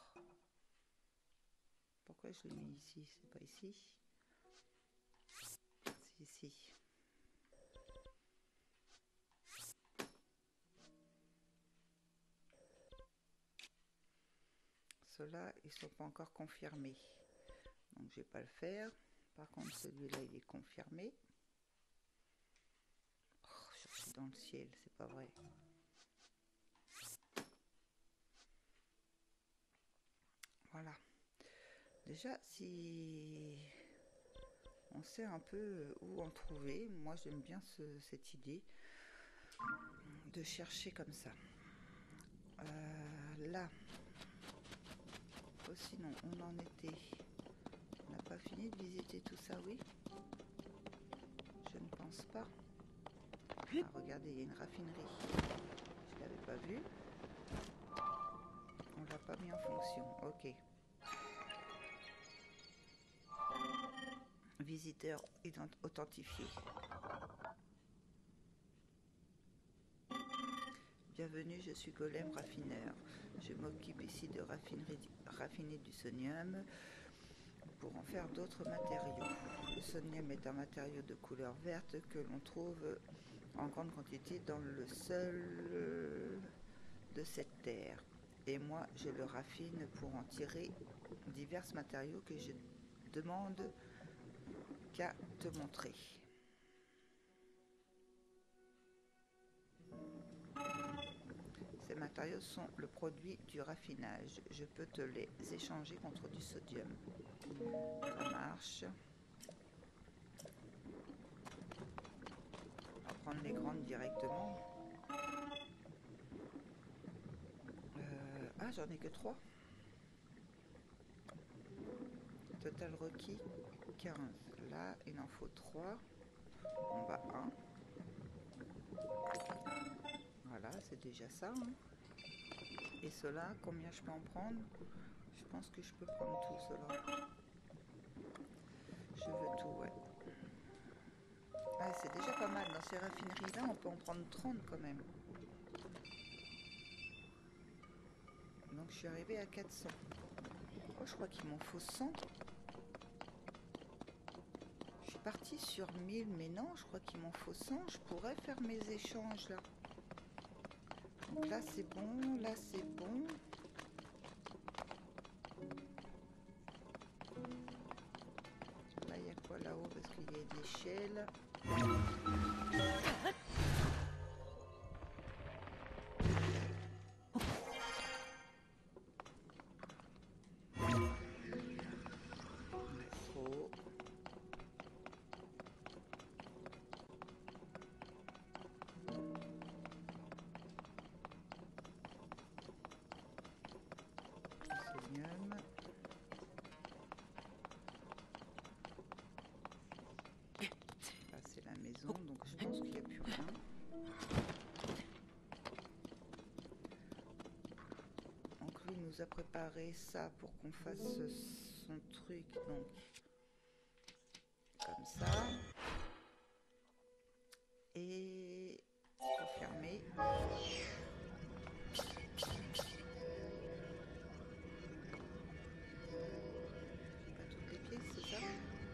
pourquoi je l'ai mis ici? C'est pas ici? C'est ici. Ceux-là, ils sont pas encore confirmés. Donc je vais pas le faire. Par contre, celui-là, il est confirmé. Oh, je suis dans le ciel, c'est pas vrai. Voilà. Déjà, si on sait un peu où en trouver, moi j'aime bien cette idée de chercher comme ça. Là, oh, sinon on en était. On n'a pas fini de visiter tout ça, oui? Je ne pense pas. Ah, regardez, il y a une raffinerie. Je l'avais pas vue. On l'a pas mis en fonction. Ok. Visiteur authentifié. Bienvenue, je suis Golem Raffineur. Je m'occupe ici de raffiner du sonium pour en faire d'autres matériaux. Le sonium est un matériau de couleur verte que l'on trouve en grande quantité dans le sol de cette terre. et moi je le raffine pour en tirer divers matériaux que je demande qu'à te montrer. Ces matériaux sont le produit du raffinage. Je peux te les échanger contre du sodium. Ça marche. On va prendre les grandes directement. Ah, j'en ai que 3. Total requis 15. Là, il en faut 3. On va 1. Voilà, c'est déjà ça. Hein. Et cela, combien je peux en prendre? Je pense que je peux prendre tout cela. Je veux tout, ouais. Ah, c'est déjà pas mal. Dans ces raffineries-là, on peut en prendre 30 quand même. Donc, je suis arrivée à 400. Oh, je crois qu'il m'en faut 100. Je suis partie sur 1000, mais non, je crois qu'il m'en faut 100. Je pourrais faire mes échanges, là. Donc là, c'est bon. Là, c'est bon. Là, il y a quoi là-haut? Parce qu'il y a une échelle. Donc je pense qu'il n'y a plus rien. Donc lui nous a préparé ça pour qu'on fasse son truc, donc comme ça. Et confirmer. Pas toutes les pièces, c'est ça?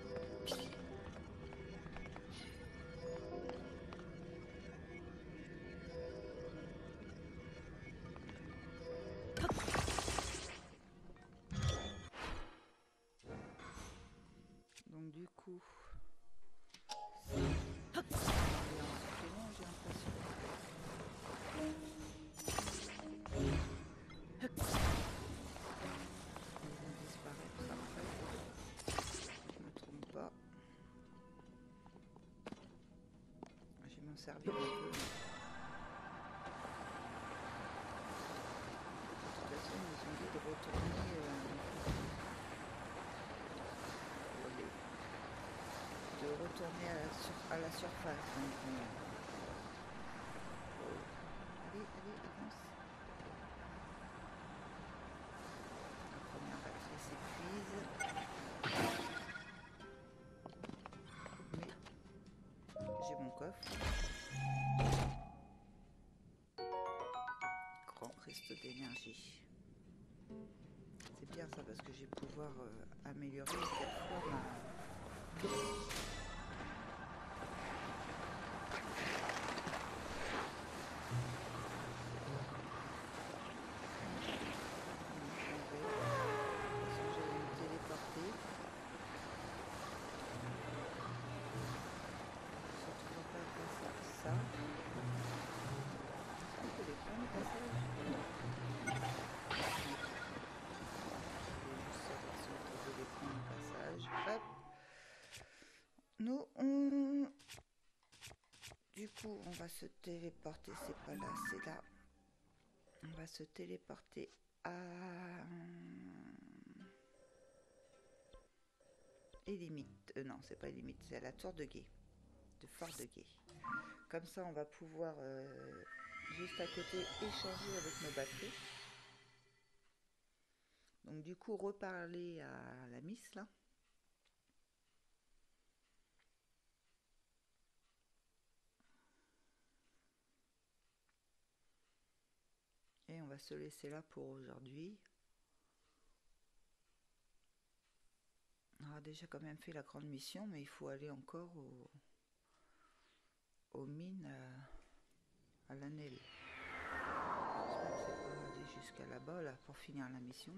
Donc du coup, servir un peu. De toute façon, ils nous ont dit de retourner à la surface. Donc, allez, avance. La première batterie s'épuise. Mais j'ai mon coffre. Reste d'énergie. C'est bien ça parce que je vais pouvoir améliorer cette fois ma... Du coup, on va se téléporter, c'est pas là, c'est là. On va se téléporter à Élimite. Non, c'est pas Élimite, c'est à la tour de guet, de Fort de Guet. Comme ça, on va pouvoir juste à côté échanger avec nos batteries. Donc du coup, reparler à la Miss là. Et on va se laisser là pour aujourd'hui. On a déjà quand même fait la grande mission, mais il faut aller encore aux mines à l'Annelle. J'espère que c'est pas aller jusqu'à là-bas. là-bas là, pour finir la mission.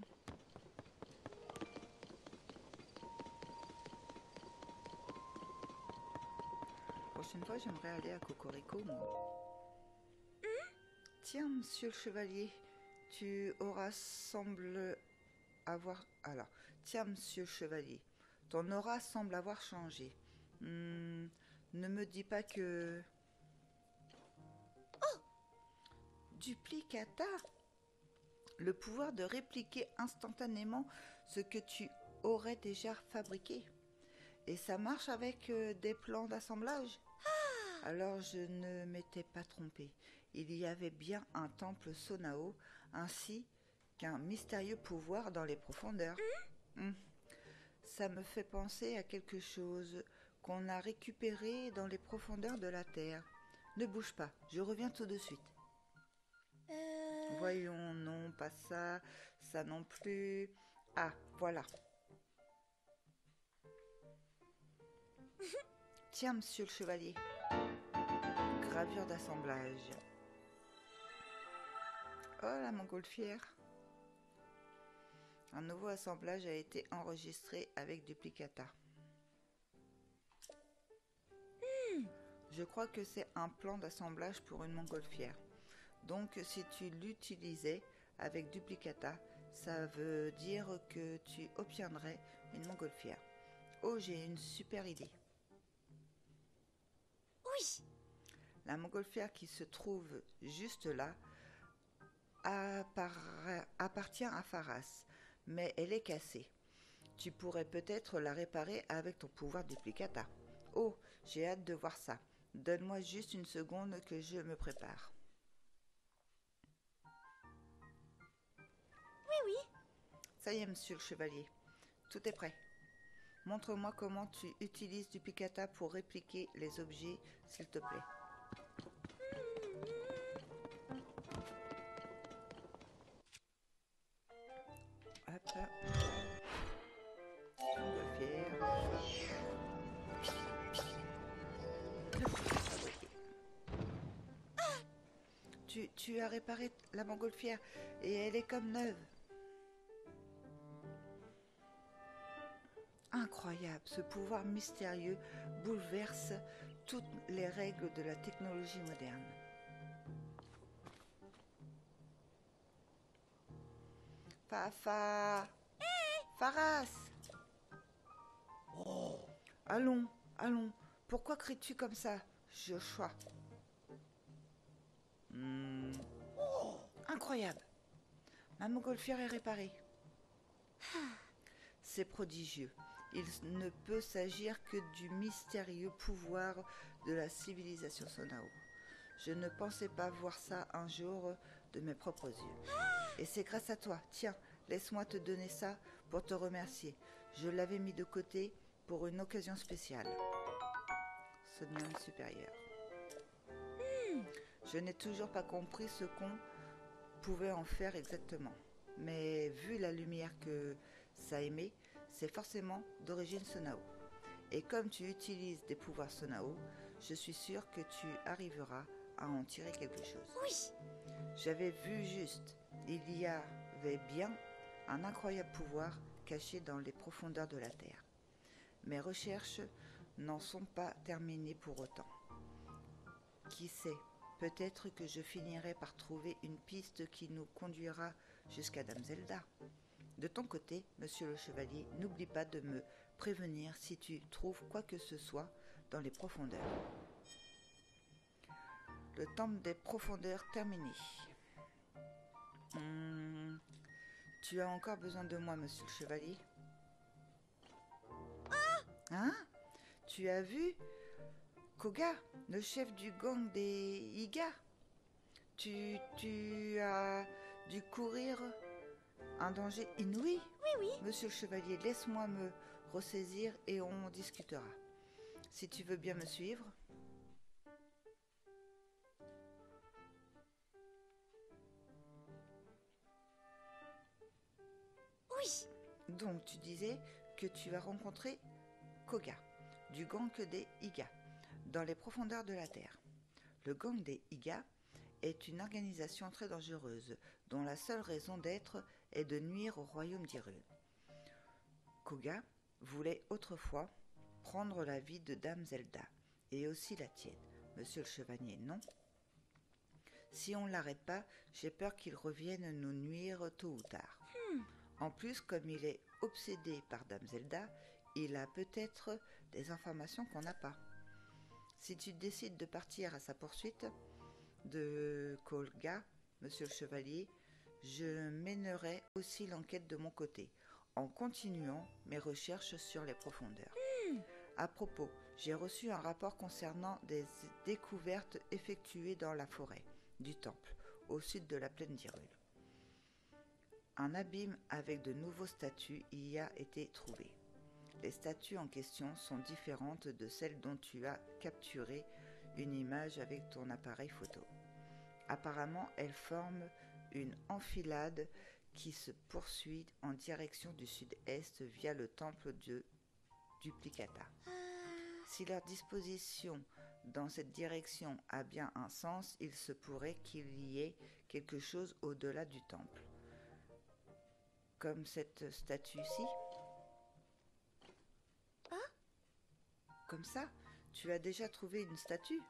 Prochaine fois, j'aimerais aller à Cocorico, moi. Tiens, monsieur le chevalier, tu auras semble avoir... Alors, tiens, monsieur le chevalier, ton aura semble avoir changé. Ne me dis pas que... Oh! Duplicata? Le pouvoir de répliquer instantanément ce que tu aurais déjà fabriqué. Et ça marche avec des plans d'assemblage? Alors je ne m'étais pas trompée. Il y avait bien un temple Sonao ainsi qu'un mystérieux pouvoir dans les profondeurs. Ça me fait penser à quelque chose qu'on a récupéré dans les profondeurs de la Terre. Ne bouge pas, je reviens tout de suite. Voyons, non, pas ça, ça non plus. Ah, voilà. Tiens, monsieur le chevalier. Gravure d'assemblage. Oh, la montgolfière. Un nouveau assemblage a été enregistré avec Duplicata. Je crois que c'est un plan d'assemblage pour une montgolfière. Donc, si tu l'utilisais avec Duplicata, ça veut dire que tu obtiendrais une montgolfière. Oh, j'ai une super idée. Oui. La montgolfière qui se trouve juste là appartient à Pharas, mais elle est cassée. Tu pourrais peut-être la réparer avec ton pouvoir Duplicata. Oh, j'ai hâte de voir ça. Donne-moi juste une seconde que je me prépare. Oui, oui. Ça y est, monsieur le chevalier. Tout est prêt. Montre-moi comment tu utilises Duplicata pour répliquer les objets, s'il te plaît. Hop. Montgolfière. Tu as réparé la montgolfière et elle est comme neuve. Incroyable, ce pouvoir mystérieux bouleverse toutes les règles de la technologie moderne. Fafa! Pharas! Oh. Allons, allons, pourquoi cries-tu comme ça, Joshua? Incroyable! Ma montgolfière est réparée. C'est prodigieux. Il ne peut s'agir que du mystérieux pouvoir de la civilisation Sonao. Je ne pensais pas voir ça un jour de mes propres yeux. Et c'est grâce à toi. Tiens, laisse-moi te donner ça pour te remercier. Je l'avais mis de côté pour une occasion spéciale. Sonium supérieur. Je n'ai toujours pas compris ce qu'on pouvait en faire exactement. Mais vu la lumière que ça émet, c'est forcément d'origine Sonao. Et comme tu utilises des pouvoirs Sonao, je suis sûre que tu arriveras à en tirer quelque chose. Oui. J'avais vu juste. Il y avait bien un incroyable pouvoir caché dans les profondeurs de la Terre. Mes recherches n'en sont pas terminées pour autant. Qui sait, peut-être que je finirai par trouver une piste qui nous conduira jusqu'à Dame Zelda. De ton côté, monsieur le chevalier, n'oublie pas de me prévenir si tu trouves quoi que ce soit dans les profondeurs. Le temple des profondeurs terminé. Tu as encore besoin de moi, monsieur le chevalier? Hein? Tu as vu Koga, le chef du gang des Iga? Tu as dû courir un danger inouï? Oui, oui. Monsieur le chevalier, laisse-moi me ressaisir et on discutera. Si tu veux bien me suivre. Oui. Donc, tu disais que tu as rencontré Koga, du gang des Iga, dans les profondeurs de la Terre. Le gang des Iga est une organisation très dangereuse, dont la seule raison d'être est de nuire au royaume d'Hyrule. Koga voulait autrefois prendre la vie de Dame Zelda, et aussi la tienne. Monsieur le chevalier, non? Si on ne l'arrête pas, j'ai peur qu'il revienne nous nuire tôt ou tard. En plus, comme il est obsédé par Dame Zelda, il a peut-être des informations qu'on n'a pas. Si tu décides de partir à sa poursuite de Koga, monsieur le chevalier, je mènerai aussi l'enquête de mon côté, en continuant mes recherches sur les profondeurs. À propos, j'ai reçu un rapport concernant des découvertes effectuées dans la forêt du temple, au sud de la plaine d'Hyrule. Un abîme avec de nouveaux statues y a été trouvé. Les statues en question sont différentes de celles dont tu as capturé une image avec ton appareil photo. Apparemment, elles forment une enfilade qui se poursuit en direction du sud-est via le temple de Duplicata. Si leur disposition dans cette direction a bien un sens, il se pourrait qu'il y ait quelque chose au-delà du temple. Comme cette statue-ci. Comme ça, tu as déjà trouvé une statue?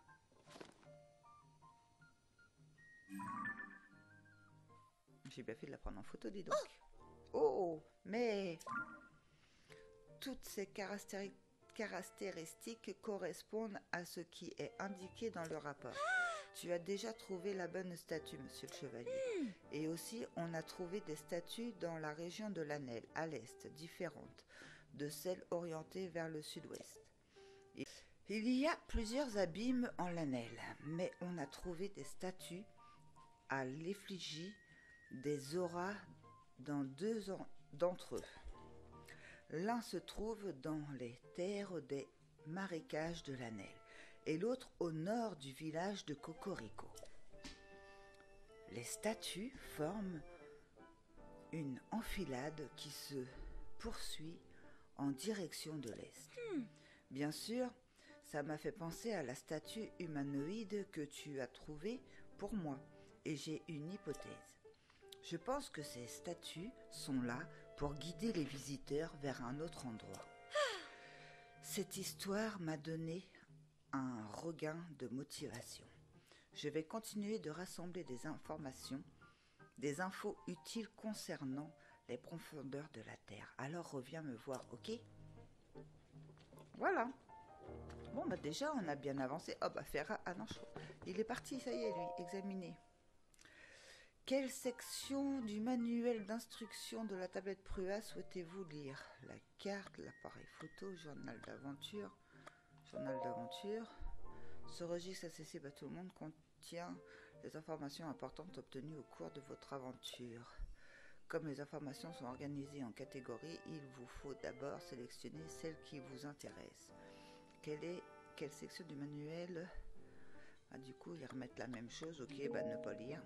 J'ai bien fait de la prendre en photo, dis donc. Oh, mais toutes ces caractéristiques correspondent à ce qui est indiqué dans le rapport. Tu as déjà trouvé la bonne statue, monsieur le chevalier. Et aussi, on a trouvé des statues dans la région de l'Anel, à l'est, différentes de celles orientées vers le sud-ouest. Il y a plusieurs abîmes en l'Anel, mais on a trouvé des statues à l'effigie des auras dans deux d'entre eux. L'un se trouve dans les terres des marécages de l'Anel et l'autre au nord du village de Cocorico. Les statues forment une enfilade qui se poursuit en direction de l'est. Bien sûr, ça m'a fait penser à la statue humanoïde que tu as trouvée pour moi, et j'ai une hypothèse. Je pense que ces statues sont là pour guider les visiteurs vers un autre endroit. Cette histoire m'a donné un regain de motivation. Je vais continuer de rassembler des informations, des infos utiles concernant les profondeurs de la Terre. Alors reviens me voir, ok? Voilà. Bon, bah déjà, on a bien avancé. Oh, bah Ferra, ah non, il est parti, ça y est, lui, examiné. Quelle section du manuel d'instruction de la tablette Prua souhaitez-vous lire? La carte, l'appareil photo, journal d'aventure. Ce registre accessible à tout le monde contient les informations importantes obtenues au cours de votre aventure. Comme les informations sont organisées en catégories, il vous faut d'abord sélectionner celle qui vous intéresse. Quelle section du manuel? Ah, du coup, ils remettent la même chose. Ok, bah ne pas lire.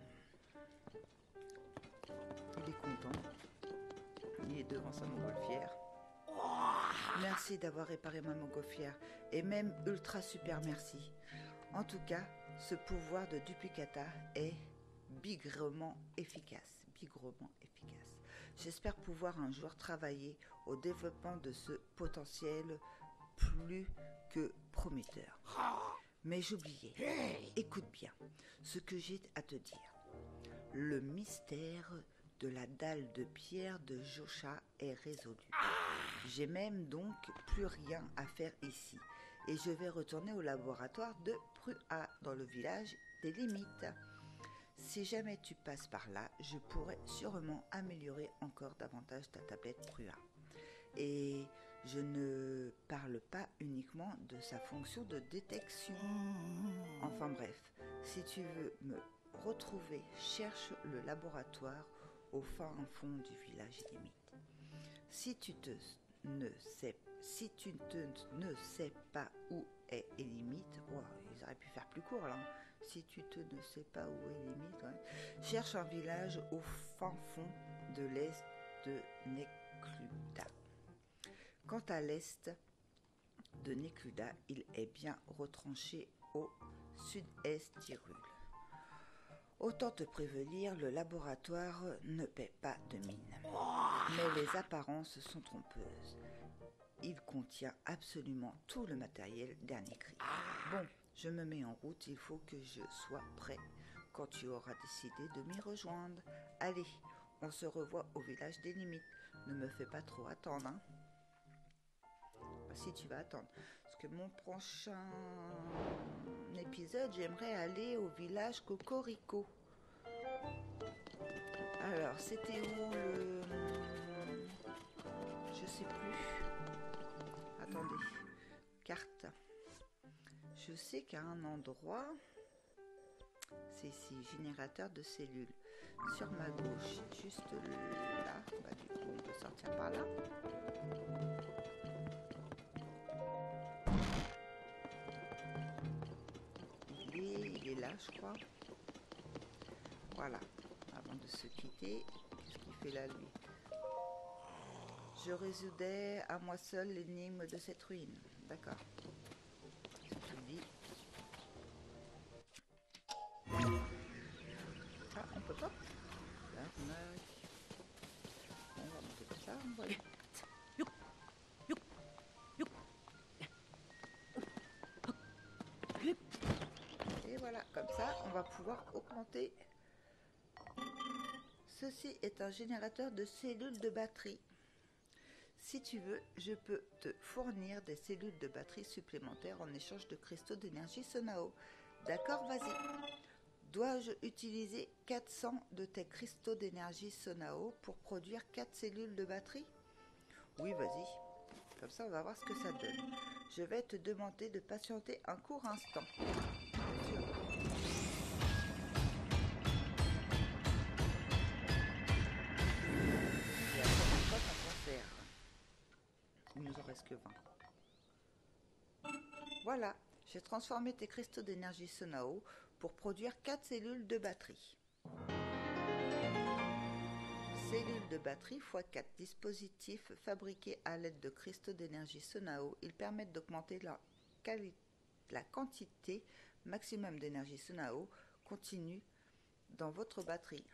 Il est content. Il est devant sa montgolfière. Merci d'avoir réparé ma montgolfière. Et même ultra super merci. En tout cas, ce pouvoir de Duplicata est bigrement efficace. J'espère pouvoir un jour travailler au développement de ce potentiel plus que prometteur. Mais j'oubliais. Écoute bien ce que j'ai à te dire. Le mystère de la dalle de pierre de Josha est résolu. J'ai même donc plus rien à faire ici. Et je vais retourner au laboratoire de Prua, dans le village des limites. Si jamais tu passes par là, je pourrais sûrement améliorer encore davantage ta tablette Prua. Et je ne parle pas uniquement de sa fonction de détection. Enfin bref, si tu veux me retrouver, cherche le laboratoire au fin fond du village limite. Si tu ne sais pas où est limite, ils auraient pu faire plus court là. Si tu ne sais pas où est limite, cherche un village au fin fond de l'est de Necluda. Quant à l'est de Necluda, il est bien retranché au sud-est d'Hyrule. Autant te prévenir, le laboratoire ne paie pas de mine. Mais les apparences sont trompeuses. Il contient absolument tout le matériel dernier cri. Bon, je me mets en route, il faut que je sois prêt quand tu auras décidé de m'y rejoindre. Allez, on se revoit au village des limites. Ne me fais pas trop attendre, hein. Bah, si tu vas attendre. Parce que mon prochain épisode, j'aimerais aller au village Cocorico. Alors, c'était où le... Je sais plus. Attendez. Carte. Je sais qu'à un endroit, c'est ici, générateur de cellules. Sur ma gauche, juste là. Bah, du coup, on peut sortir par là. Il est là, je crois. Voilà. Avant de se quitter, qu'est-ce qu'il fait là, lui? Je résoudais à moi seul l'énigme de cette ruine. D'accord. Je dis. Ah, on peut pas. Là, on va monter comme ça. Voilà. Et voilà, comme ça, on va pouvoir augmenter. Ceci est un générateur de cellules de batterie. Si tu veux, je peux te fournir des cellules de batterie supplémentaires en échange de cristaux d'énergie Sonao. D'accord, vas-y. Dois-je utiliser 400 de tes cristaux d'énergie Sonao pour produire 4 cellules de batterie? Oui, vas-y. Comme ça, on va voir ce que ça donne. Je vais te demander de patienter un court instant. Bien sûr. Et la prochaine fois, ça s'en sert. Il nous en reste que 20. Voilà, j'ai transformé tes cristaux d'énergie Sonao pour produire 4 cellules de batterie. Cellules de batterie x 4 dispositifs fabriqués à l'aide de cristaux d'énergie Sonao. Ils permettent d'augmenter la quantité maximum d'énergie Sonao continue dans votre batterie.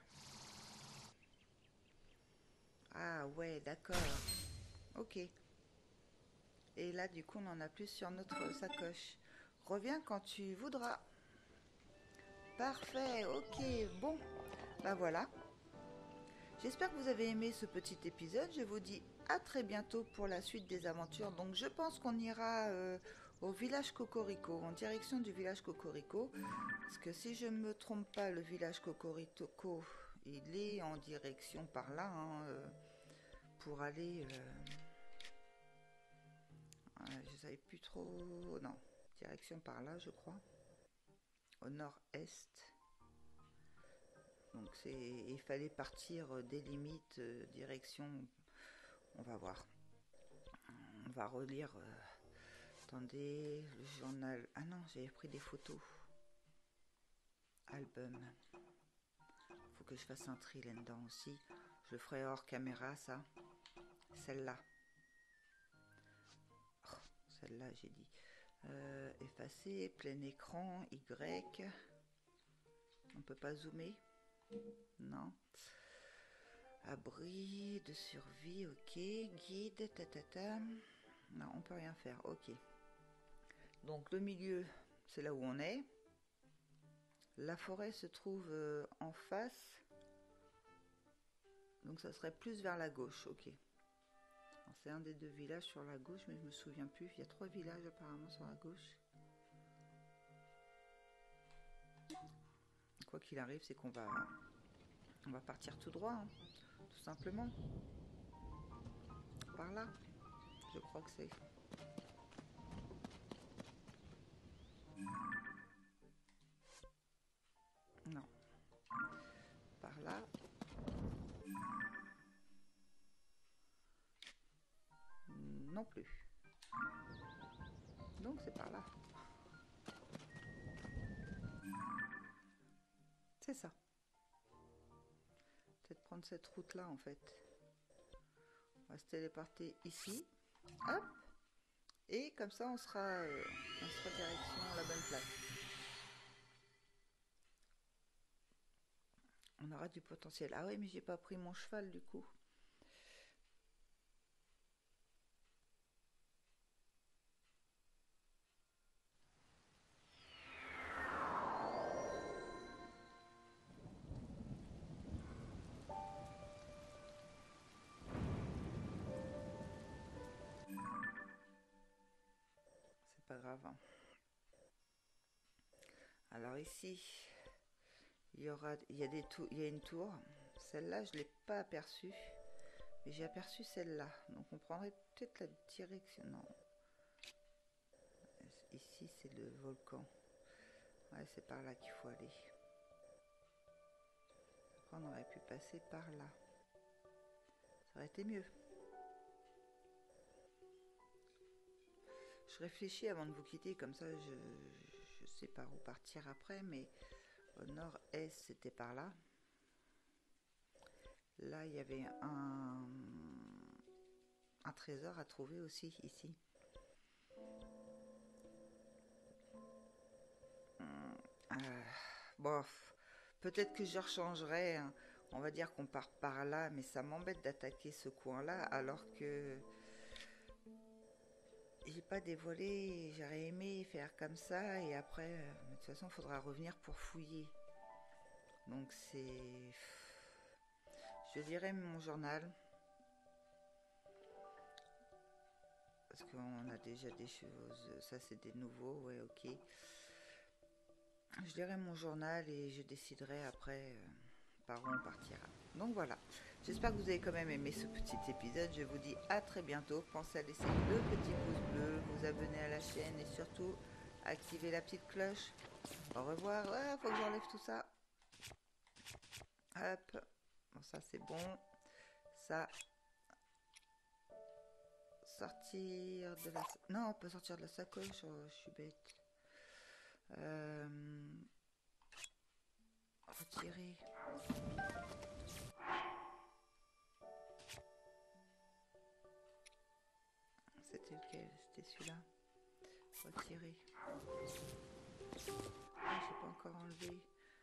Ah ouais, d'accord. Ok. Et là, du coup, on en a plus sur notre sacoche. Reviens quand tu voudras. Parfait, ok, bon. Bah voilà. J'espère que vous avez aimé ce petit épisode. Je vous dis à très bientôt pour la suite des aventures. Donc je pense qu'on ira au village Cocorico, en direction du village Cocorico. Parce que si je ne me trompe pas, le village Cocorico, il est en direction par là, hein, pour aller... je ne savais plus trop... Non, direction par là, je crois. Au nord-est. Donc il fallait partir des limites, direction... On va voir. On va relire... attendez, le journal... Ah non, j'avais pris des photos. Album. Faut que je fasse un tri là-dedans aussi. Je le ferai hors caméra, ça. Celle-là. Oh, celle-là, j'ai dit. Effacer, plein écran, Y. On peut pas zoomer? Non. Abri de survie, ok. Guide, tatata. Non, on peut rien faire, ok. Donc le milieu, c'est là où on est. La forêt se trouve en face. Donc ça serait plus vers la gauche, ok. C'est un des deux villages sur la gauche, mais je me souviens plus. Il y a 3 villages apparemment sur la gauche. Quoi qu'il arrive, c'est qu'on va partir tout droit, hein, tout simplement. Par là, je crois que c'est. Non. Par là. Non plus. Donc c'est par là. C'est ça. Peut-être prendre cette route là en fait. On va se téléporter ici. Hop. Et comme ça on sera direction la bonne place. On aura du potentiel. Ah oui, mais j'ai pas pris mon cheval du coup. C'est pas grave, hein. Alors ici, il y a une tour. Celle-là, je l'ai pas aperçue. Mais j'ai aperçu celle-là. Donc on prendrait peut-être la direction. Non. Ici, c'est le volcan. Ouais, c'est par là qu'il faut aller. Après, on aurait pu passer par là. Ça aurait été mieux. Je réfléchis avant de vous quitter, comme ça je sais par où partir après, mais au nord-est, c'était par là. Là, il y avait un trésor à trouver aussi, ici. Bon, peut-être que je rechangerai, hein. On va dire qu'on part par là, mais ça m'embête d'attaquer ce coin-là, alors que j'ai pas dévoilé. J'aurais aimé faire comme ça, et après, de toute façon, il faudra revenir pour fouiller. Donc c'est... Je dirais mon journal. Parce qu'on a déjà des choses. Ça, c'est des nouveaux, ouais, ok. Je lirai mon journal et je déciderai après par où on partira. Donc voilà. J'espère que vous avez quand même aimé ce petit épisode. Je vous dis à très bientôt. Pensez à laisser le petit pouce bleu, vous abonner à la chaîne et surtout activer la petite cloche. Au revoir. Ah, faut que j'enlève tout ça. Hop. Bon, ça c'est bon. Ça. Sortir de la... Non, on peut sortir de la sacoche. Oh, je suis bête. Retirer. C'était lequel? C'était celui-là. Retirer. Ah, j'ai pas encore enlevé.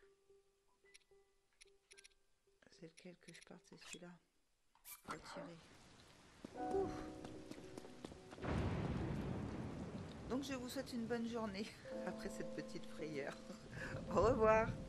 C'est lequel que je parte? C'est celui-là. Retirer. Ouf. Donc je vous souhaite une bonne journée après cette petite frayeur. Au revoir.